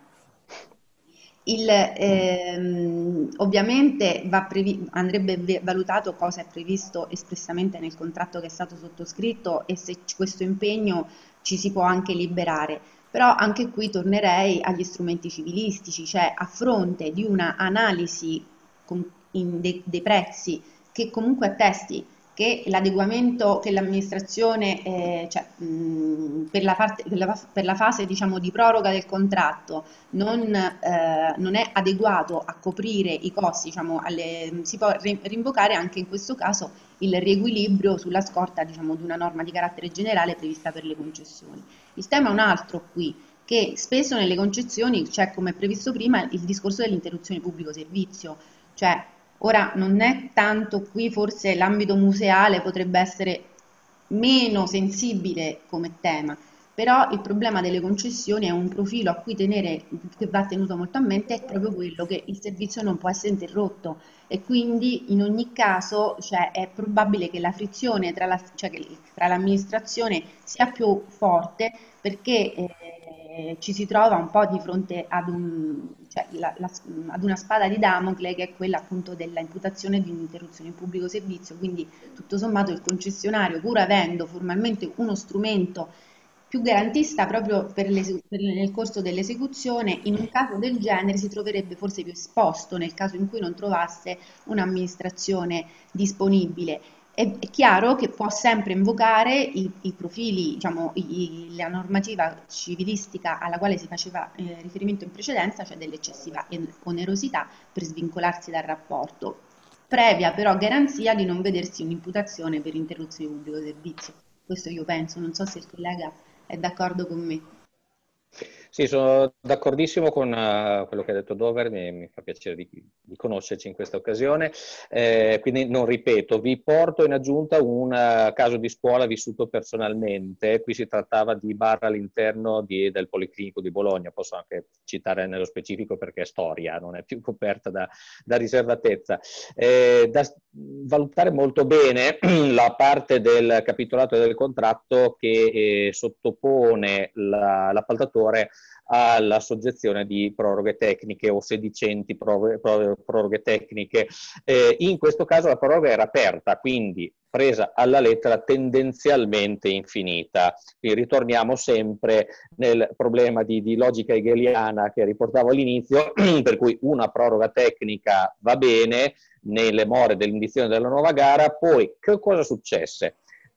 Il, ehm, ovviamente va andrebbe valutato cosa è previsto espressamente nel contratto che è stato sottoscritto e se questo impegno ci si può anche liberare. Però anche qui tornerei agli strumenti civilistici, cioè a fronte di una analisi dei, dei prezzi che comunque attesti che l'adeguamento che l'amministrazione eh, cioè, mh, per, la parte, per, la, per la fase diciamo, di proroga del contratto non, eh, non è adeguato a coprire i costi, diciamo, alle, si può rinvocare anche in questo caso il riequilibrio sulla scorta diciamo, di una norma di carattere generale prevista per le concessioni. Il tema è un altro qui, che spesso nelle concessioni c'è, come previsto prima, il discorso dell'interruzione pubblico servizio, cioè ora non è tanto qui, forse l'ambito museale potrebbe essere meno sensibile come tema, però il problema delle concessioni è un profilo a cui tenere, che va tenuto molto a mente, è proprio quello che il servizio non può essere interrotto e quindi in ogni caso cioè, è probabile che la frizione tra, la, cioè, tra l'amministrazione sia più forte perché eh, eh, ci si trova un po' di fronte ad, un, cioè, la, la, ad una spada di Damocle, che è quella appunto della imputazione di un'interruzione di pubblico servizio. Quindi tutto sommato il concessionario, pur avendo formalmente uno strumento più garantista proprio per per nel corso dell'esecuzione, in un caso del genere si troverebbe forse più esposto nel caso in cui non trovasse un'amministrazione disponibile. È, è chiaro che può sempre invocare i, i profili, diciamo, i- la normativa civilistica alla quale si faceva eh, riferimento in precedenza, cioè dell'eccessiva onerosità per svincolarsi dal rapporto, previa però garanzia di non vedersi un'imputazione per interruzione di pubblico servizio. Questo io penso, non so se il collega è d'accordo con me. Sì, sono d'accordissimo con uh, quello che ha detto Dover, mi, mi fa piacere di, di conoscerci in questa occasione, eh, quindi non ripeto, vi porto in aggiunta un uh, caso di scuola vissuto personalmente. Qui si trattava di bar all'interno del Policlinico di Bologna, posso anche citare nello specifico perché è storia, non è più coperta da, da riservatezza. Eh, da valutare molto bene la parte del capitolato del contratto che eh, sottopone la, l'appaltatore alla soggezione di proroghe tecniche o sedicenti proroghe, proroghe tecniche. Eh, in questo caso la proroga era aperta, quindi presa alla lettera tendenzialmente infinita. Quindi ritorniamo sempre nel problema di, di logica hegeliana che riportavo all'inizio, per cui una proroga tecnica va bene nelle more dell'indizione della nuova gara. Poi che cosa successe?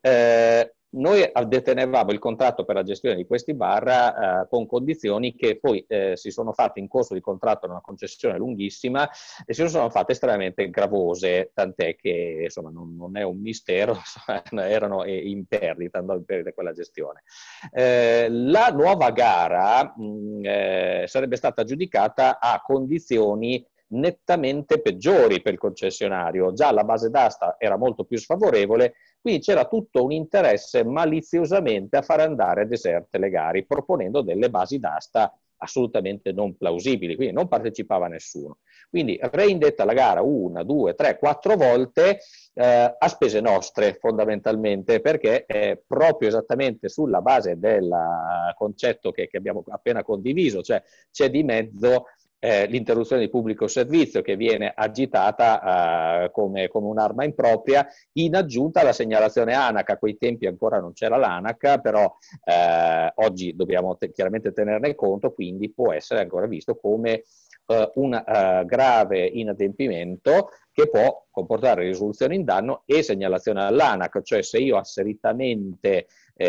Eh, noi detenevamo il contratto per la gestione di questi bar eh, con condizioni che poi eh, si sono fatte in corso di contratto, in una concessione lunghissima, e si sono fatte estremamente gravose, tant'è che insomma non, non è un mistero, insomma, erano in perdita, andò in perdita quella gestione. Eh, la nuova gara mh, eh, sarebbe stata aggiudicata a condizioni nettamente peggiori per il concessionario. Già la base d'asta era molto più sfavorevole, quindi c'era tutto un interesse maliziosamente a far andare deserte le gare, proponendo delle basi d'asta assolutamente non plausibili, quindi non partecipava nessuno. Quindi reindetta la gara una, due, tre, quattro volte eh, a spese nostre fondamentalmente, perché eh, proprio esattamente sulla base del concetto che, che abbiamo appena condiviso, cioè c'è di mezzo Eh, l'interruzione di pubblico servizio che viene agitata eh, come, come un'arma impropria, in aggiunta alla segnalazione ANAC. A quei tempi ancora non c'era l'ANAC, però eh, oggi dobbiamo te- chiaramente tenerne conto, quindi può essere ancora visto come eh, un eh, grave inadempimento che può comportare risoluzione in danno e segnalazione all'ANAC. Cioè, se io asseritamente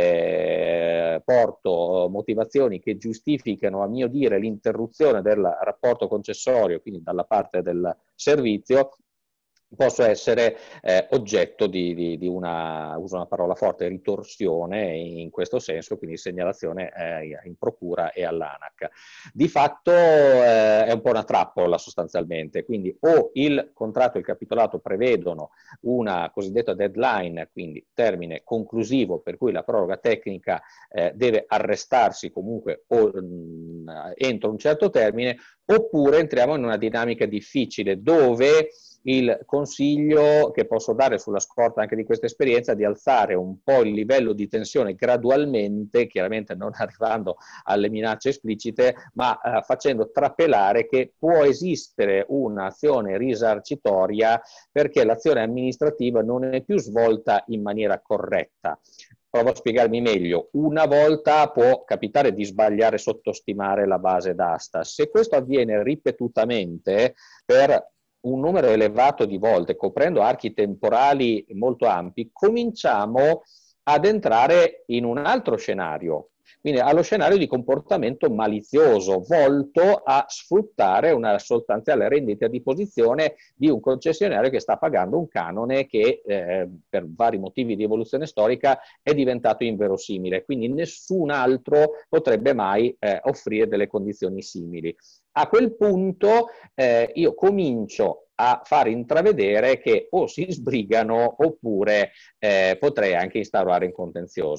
Eh, porto motivazioni che giustificano a mio dire l'interruzione del rapporto concessorio, quindi dalla parte del servizio, posso essere eh, oggetto di, di, di una, uso una parola forte, ritorsione in questo senso, quindi segnalazione eh, in procura e all'ANAC. Di fatto eh, è un po' una trappola sostanzialmente, quindi o il contratto e il capitolato prevedono una cosiddetta deadline, quindi termine conclusivo per cui la proroga tecnica eh, deve arrestarsi comunque o, mh, entro un certo termine, oppure entriamo in una dinamica difficile dove il consiglio che posso dare sulla scorta anche di questa esperienza di alzare un po' il livello di tensione gradualmente, chiaramente non arrivando alle minacce esplicite, ma eh, facendo trapelare che può esistere un'azione risarcitoria perché l'azione amministrativa non è più svolta in maniera corretta. Provo a spiegarmi meglio. Una volta può capitare di sbagliare, sottostimare la base d'asta. Se questo avviene ripetutamente per un numero elevato di volte, coprendo archi temporali molto ampi, cominciamo ad entrare in un altro scenario, quindi allo scenario di comportamento malizioso, volto a sfruttare una sostanziale rendita di posizione di un concessionario che sta pagando un canone che eh, per vari motivi di evoluzione storica è diventato inverosimile, quindi nessun altro potrebbe mai eh, offrire delle condizioni simili. A quel punto eh, io comincio a far intravedere che o si sbrigano oppure eh, potrei anche instaurare un contenzioso.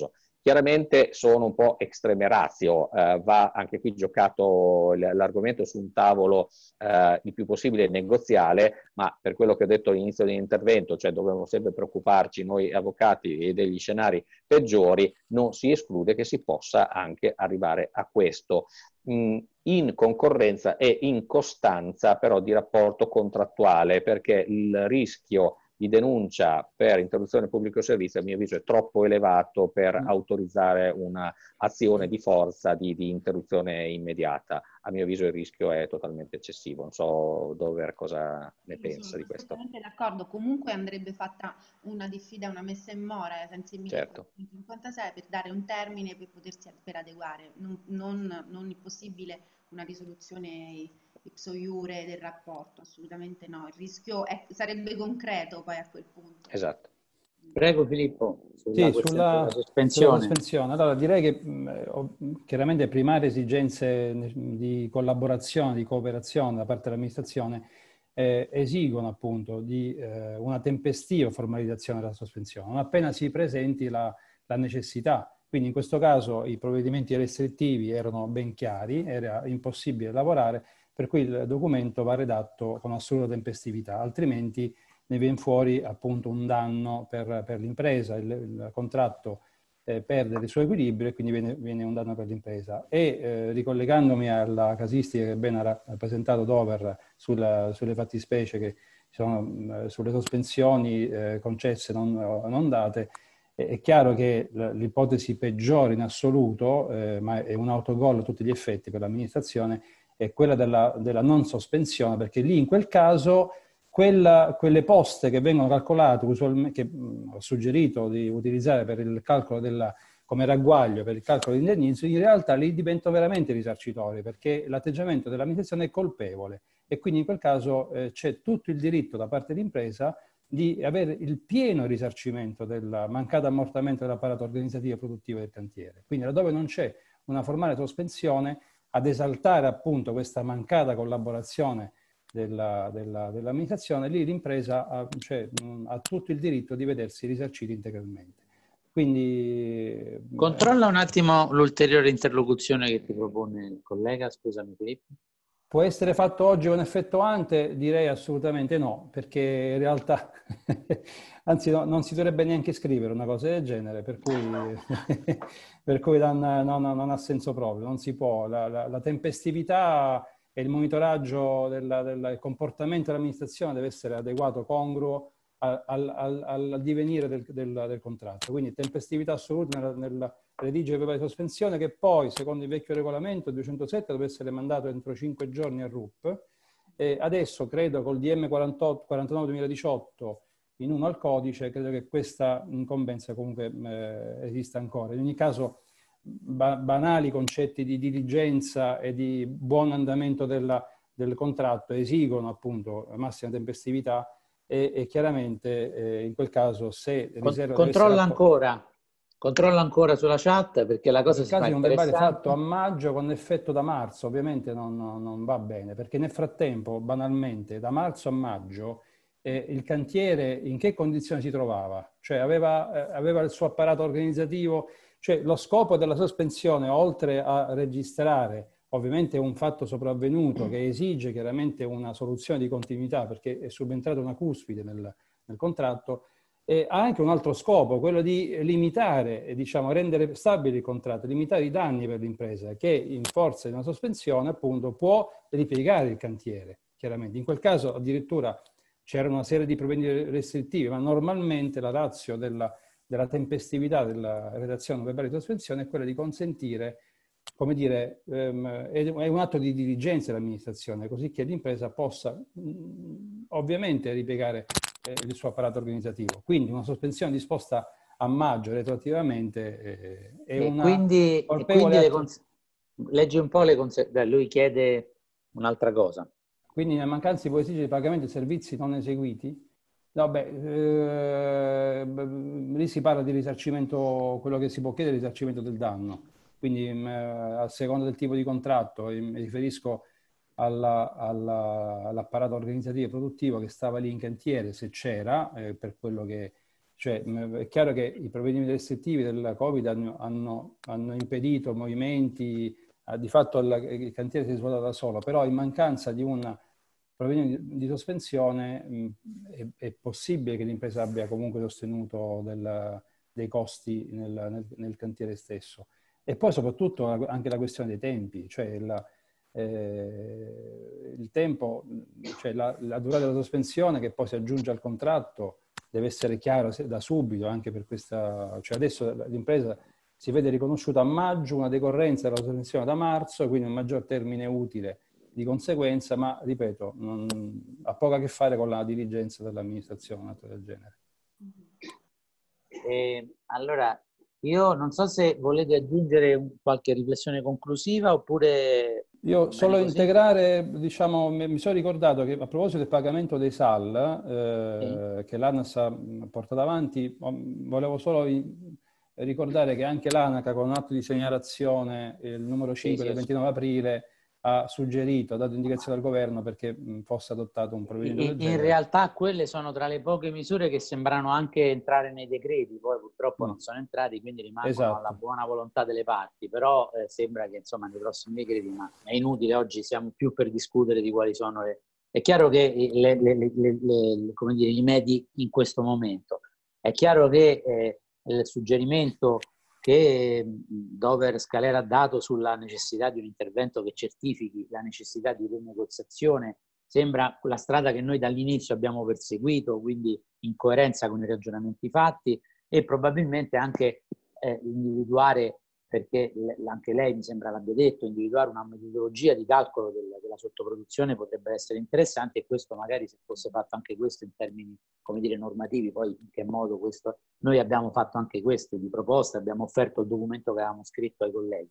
Chiaramente sono un po' extreme ratio, eh, va anche qui giocato l'argomento su un tavolo eh, il più possibile negoziale, ma per quello che ho detto all'inizio dell'intervento, cioè dobbiamo sempre preoccuparci noi avvocati e degli scenari peggiori, non si esclude che si possa anche arrivare a questo, mh, in concorrenza e in costanza però di rapporto contrattuale, perché il rischio di denuncia per interruzione del pubblico servizio, a mio avviso, è troppo elevato per mm. autorizzare un'azione di forza di, di interruzione immediata. A mio avviso il rischio è totalmente eccessivo. Non so Dover cosa ne pensa sono di questo. Assolutamente d'accordo. Comunque andrebbe fatta una diffida, una messa in mora ai sensi millequattrocentocinquantasei per dare un termine per potersi per adeguare. Non, non, non è possibile una risoluzione ipso iure del rapporto, assolutamente no. Il rischio è, sarebbe concreto poi a quel punto. Esatto. Prego Filippo, sulla, sì, sulla, sospensione. sulla sospensione. Allora direi che mh, chiaramente primarie esigenze di collaborazione, di cooperazione da parte dell'amministrazione eh, esigono appunto di eh, una tempestiva formalizzazione della sospensione, non appena si presenti la, la necessità. Quindi in questo caso i provvedimenti restrittivi erano ben chiari, era impossibile lavorare, per cui il documento va redatto con assoluta tempestività, altrimenti ne viene fuori appunto un danno per, per l'impresa, il, il contratto eh, perde il suo equilibrio e quindi viene, viene un danno per l'impresa. E eh, ricollegandomi alla casistica che ben ha rappresentato Dover sulla, sulle fattispecie che sono eh, sulle sospensioni eh, concesse non, non date, è chiaro che l'ipotesi peggiore in assoluto, eh, ma è un autogol a tutti gli effetti per l'amministrazione, è quella della, della non sospensione, perché lì in quel caso quella, quelle poste che vengono calcolate, che mh, ho suggerito di utilizzare per il calcolo della, come ragguaglio per il calcolo dell'indennizzo, in realtà lì diventano veramente risarcitori, perché l'atteggiamento dell'amministrazione è colpevole e quindi in quel caso eh, c'è tutto il diritto da parte dell'impresa di avere il pieno risarcimento del mancato ammortamento dell'apparato organizzativo e produttivo del cantiere. Quindi laddove non c'è una formale sospensione, ad esaltare appunto questa mancata collaborazione della, della, dell'amministrazione, lì l'impresa ha, cioè, ha tutto il diritto di vedersi risarcita integralmente. Quindi... Controlla un attimo l'ulteriore interlocuzione che ti propone il collega, scusami Filippo. Può essere fatto oggi con effetto ante? Direi assolutamente no, perché in realtà, anzi no, non si dovrebbe neanche scrivere una cosa del genere, per cui, per cui non, non, non ha senso proprio, non si può. La, la, la tempestività e il monitoraggio della, del comportamento dell'amministrazione deve essere adeguato, congruo al, al, al divenire del, del, del contratto. Quindi tempestività assoluta nel, nel redigere il verbale di sospensione, che poi, secondo il vecchio regolamento duecentosette, deve essere mandato entro cinque giorni al R U P. E adesso, credo, col D M quarantanove duemiladiciotto, in uno al codice, credo che questa incombenza comunque eh, esista ancora. In ogni caso, ba banali concetti di diligenza e di buon andamento della, del contratto esigono appunto massima tempestività e, e chiaramente eh, in quel caso se riserva controlla ancora controlla ancora sulla chat, perché la cosa si fa interessante. Un verbale fatto a interessante. maggio con effetto da marzo ovviamente non, non, non va bene, perché nel frattempo banalmente da marzo a maggio eh, il cantiere in che condizioni si trovava? Cioè aveva, eh, aveva il suo apparato organizzativo, cioè lo scopo della sospensione, oltre a registrare ovviamente un fatto sopravvenuto che esige chiaramente una soluzione di continuità perché è subentrata una cuspide nel, nel contratto, eh, ha anche un altro scopo, quello di limitare, eh, diciamo, rendere stabile il contratto, limitare i danni per l'impresa che in forza di una sospensione appunto può ripiegare il cantiere, chiaramente. In quel caso addirittura c'era una serie di provvedimenti restrittivi, ma normalmente la ratio della, della tempestività della redazione verbale di sospensione è quella di consentire, come dire, ehm, è un atto di diligenza dell'amministrazione, così che l'impresa possa mh, ovviamente ripiegare eh, il suo apparato organizzativo. Quindi una sospensione disposta a maggio retroattivamente eh, è e una quindi, e quindi le leggi un po' le conseguenze. Lui chiede un'altra cosa. Quindi in mancanza si può esigere il pagamento di servizi non eseguiti? No, beh, eh, lì si parla di risarcimento, quello che si può chiedere è il risarcimento del danno. Quindi mh, a seconda del tipo di contratto, mi riferisco all'apparato organizzativo e produttivo che stava lì in cantiere, se c'era, eh, per quello che Cioè, è chiaro che i provvedimenti restrittivi della Covid hanno, hanno, hanno impedito movimenti, di fatto il cantiere si è svuotato da solo, però in mancanza di un provvedimento di, di sospensione mh, è, è possibile che l'impresa abbia comunque sostenuto del, dei costi nel, nel, nel cantiere stesso. E poi soprattutto anche la questione dei tempi, cioè la, eh, il tempo, cioè la, la durata della sospensione che poi si aggiunge al contratto deve essere chiaro da subito anche per questa, cioè adesso l'impresa si vede riconosciuta a maggio una decorrenza della sospensione da marzo, quindi un maggior termine utile di conseguenza, ma ripeto, non, ha poco a che fare con la diligenza dell'amministrazione, un altro del genere. Eh, allora, io non so se volete aggiungere un, qualche riflessione conclusiva oppure... Io solo integrare, diciamo, mi sono ricordato che a proposito del pagamento dei S A L, eh, sì. che l'ANAS ha portato avanti, volevo solo ricordare che anche l'ANACA con un atto di segnalazione, il numero cinque sì, del ventinove aprile, ha suggerito, ha dato indicazione al governo perché fosse adottato un provvedimento del genere. In realtà quelle sono tra le poche misure che sembrano anche entrare nei decreti, poi purtroppo mm. non sono entrati, quindi rimangono esatto. alla buona volontà delle parti, però eh, sembra che insomma nei prossimi decreti, ma è inutile, oggi siamo più per discutere di quali sono le... È chiaro che le, le, le, le, le, come dire, i rimedi in questo momento, è chiaro che eh, il suggerimento che Dover Scalera ha dato sulla necessità di un intervento che certifichi la necessità di rinegoziazione sembra la strada che noi dall'inizio abbiamo perseguito, quindi in coerenza con i ragionamenti fatti, e probabilmente anche eh, individuare, perché anche lei mi sembra l'abbia detto, individuare una metodologia di calcolo del, della sottoproduzione potrebbe essere interessante, e questo magari se fosse fatto anche questo in termini, come dire, normativi, poi in che modo questo... Noi abbiamo fatto anche queste di proposte, abbiamo offerto il documento che avevamo scritto ai colleghi.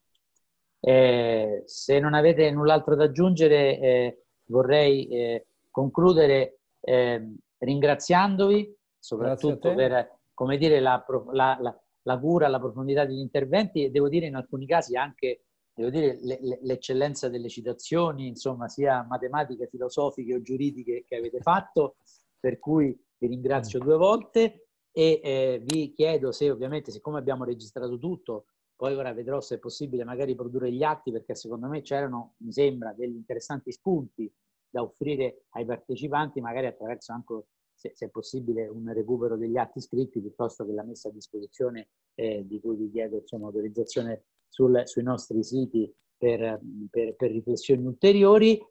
Eh, se non avete null'altro da aggiungere, eh, vorrei eh, concludere eh, ringraziandovi, soprattutto per, come dire, la, la, la la cura, la profondità degli interventi, e devo dire in alcuni casi anche devo dire l'eccellenza delle citazioni, insomma, sia matematiche, filosofiche o giuridiche che avete fatto, per cui vi ringrazio due volte e eh, vi chiedo se ovviamente, siccome abbiamo registrato tutto, poi ora vedrò se è possibile magari produrre gli atti, perché secondo me c'erano, mi sembra, degli interessanti spunti da offrire ai partecipanti, magari attraverso anche, se, se è possibile, un recupero degli atti scritti piuttosto che la messa a disposizione eh, di cui vi chiedo insomma autorizzazione sul, sui nostri siti per, per, per riflessioni ulteriori.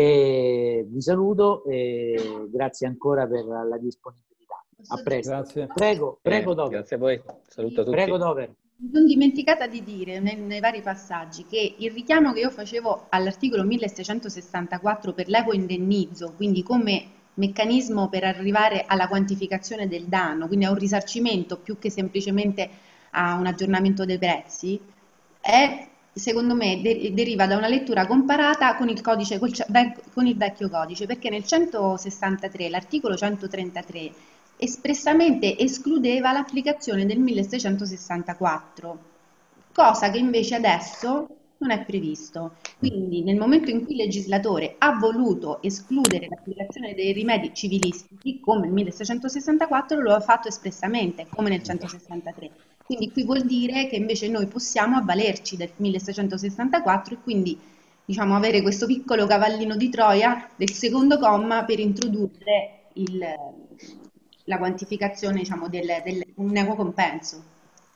E vi saluto e grazie ancora per la disponibilità. A presto. Grazie. Prego, prego Dover. Grazie a voi. Saluto a tutti. Prego Dover. Mi sono dimenticata di dire nei, nei vari passaggi che il richiamo che io facevo all'articolo milleseicentosessantaquattro per l'equo indennizzo, quindi come meccanismo per arrivare alla quantificazione del danno, quindi a un risarcimento più che semplicemente a un aggiornamento dei prezzi, è, secondo me de deriva da una lettura comparata con il, codice, col, con il vecchio codice, perché nel centosessantatré, l'articolo centotrentatré, espressamente escludeva l'applicazione del milleseicentosessantaquattro, cosa che invece adesso non è previsto. Quindi nel momento in cui il legislatore ha voluto escludere l'applicazione dei rimedi civilistici, come il milleseicentosessantaquattro, lo ha fatto espressamente, come nel centosessantatré. Quindi qui vuol dire che invece noi possiamo avvalerci del milleseicentosessantaquattro e quindi, diciamo, avere questo piccolo cavallino di Troia del secondo comma per introdurre il, la quantificazione, diciamo, del, del un equo compenso.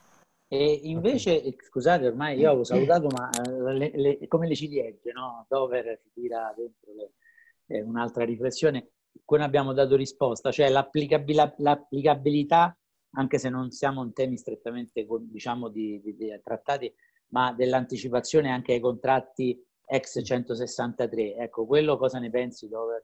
E invece, scusate, ormai io avevo salutato, ma le, le, come le ciliegie, no? Dover si tira dentro eh, un'altra riflessione, cui non abbiamo dato risposta, cioè l'applicabilità, anche se non siamo in temi strettamente, diciamo, di, di, di trattati, ma dell'anticipazione anche ai contratti ex centosessantatré. Ecco, quello cosa ne pensi, Dover?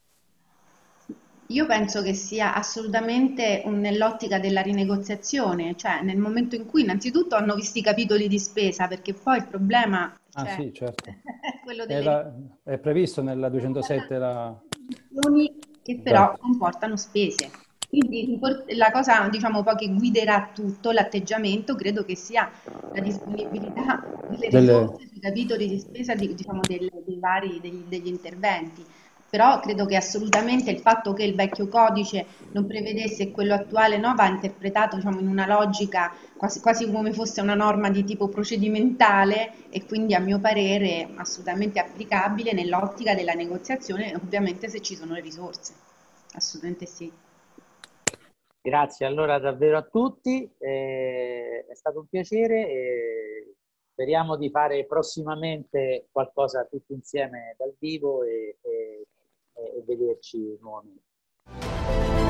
Io penso che sia assolutamente nell'ottica della rinegoziazione, cioè nel momento in cui innanzitutto hanno visto i capitoli di spesa, perché poi il problema ah, cioè, sì, certo. è quello delle... È, la, è previsto nella duecentosette la... che però esatto. comportano spese. Quindi la cosa, diciamo, poi che guiderà tutto l'atteggiamento, credo che sia la disponibilità delle risorse sui capitoli di spesa di, diciamo, del, dei vari, degli, degli interventi. però credo che assolutamente il fatto che il vecchio codice non prevedesse e quello attuale no, va interpretato, diciamo, in una logica quasi, quasi come fosse una norma di tipo procedimentale, e quindi a mio parere assolutamente applicabile nell'ottica della negoziazione, ovviamente se ci sono le risorse. Assolutamente sì. Grazie allora davvero a tutti, eh, è stato un piacere e speriamo di fare prossimamente qualcosa tutti insieme dal vivo e, e, e vederci nuovamente.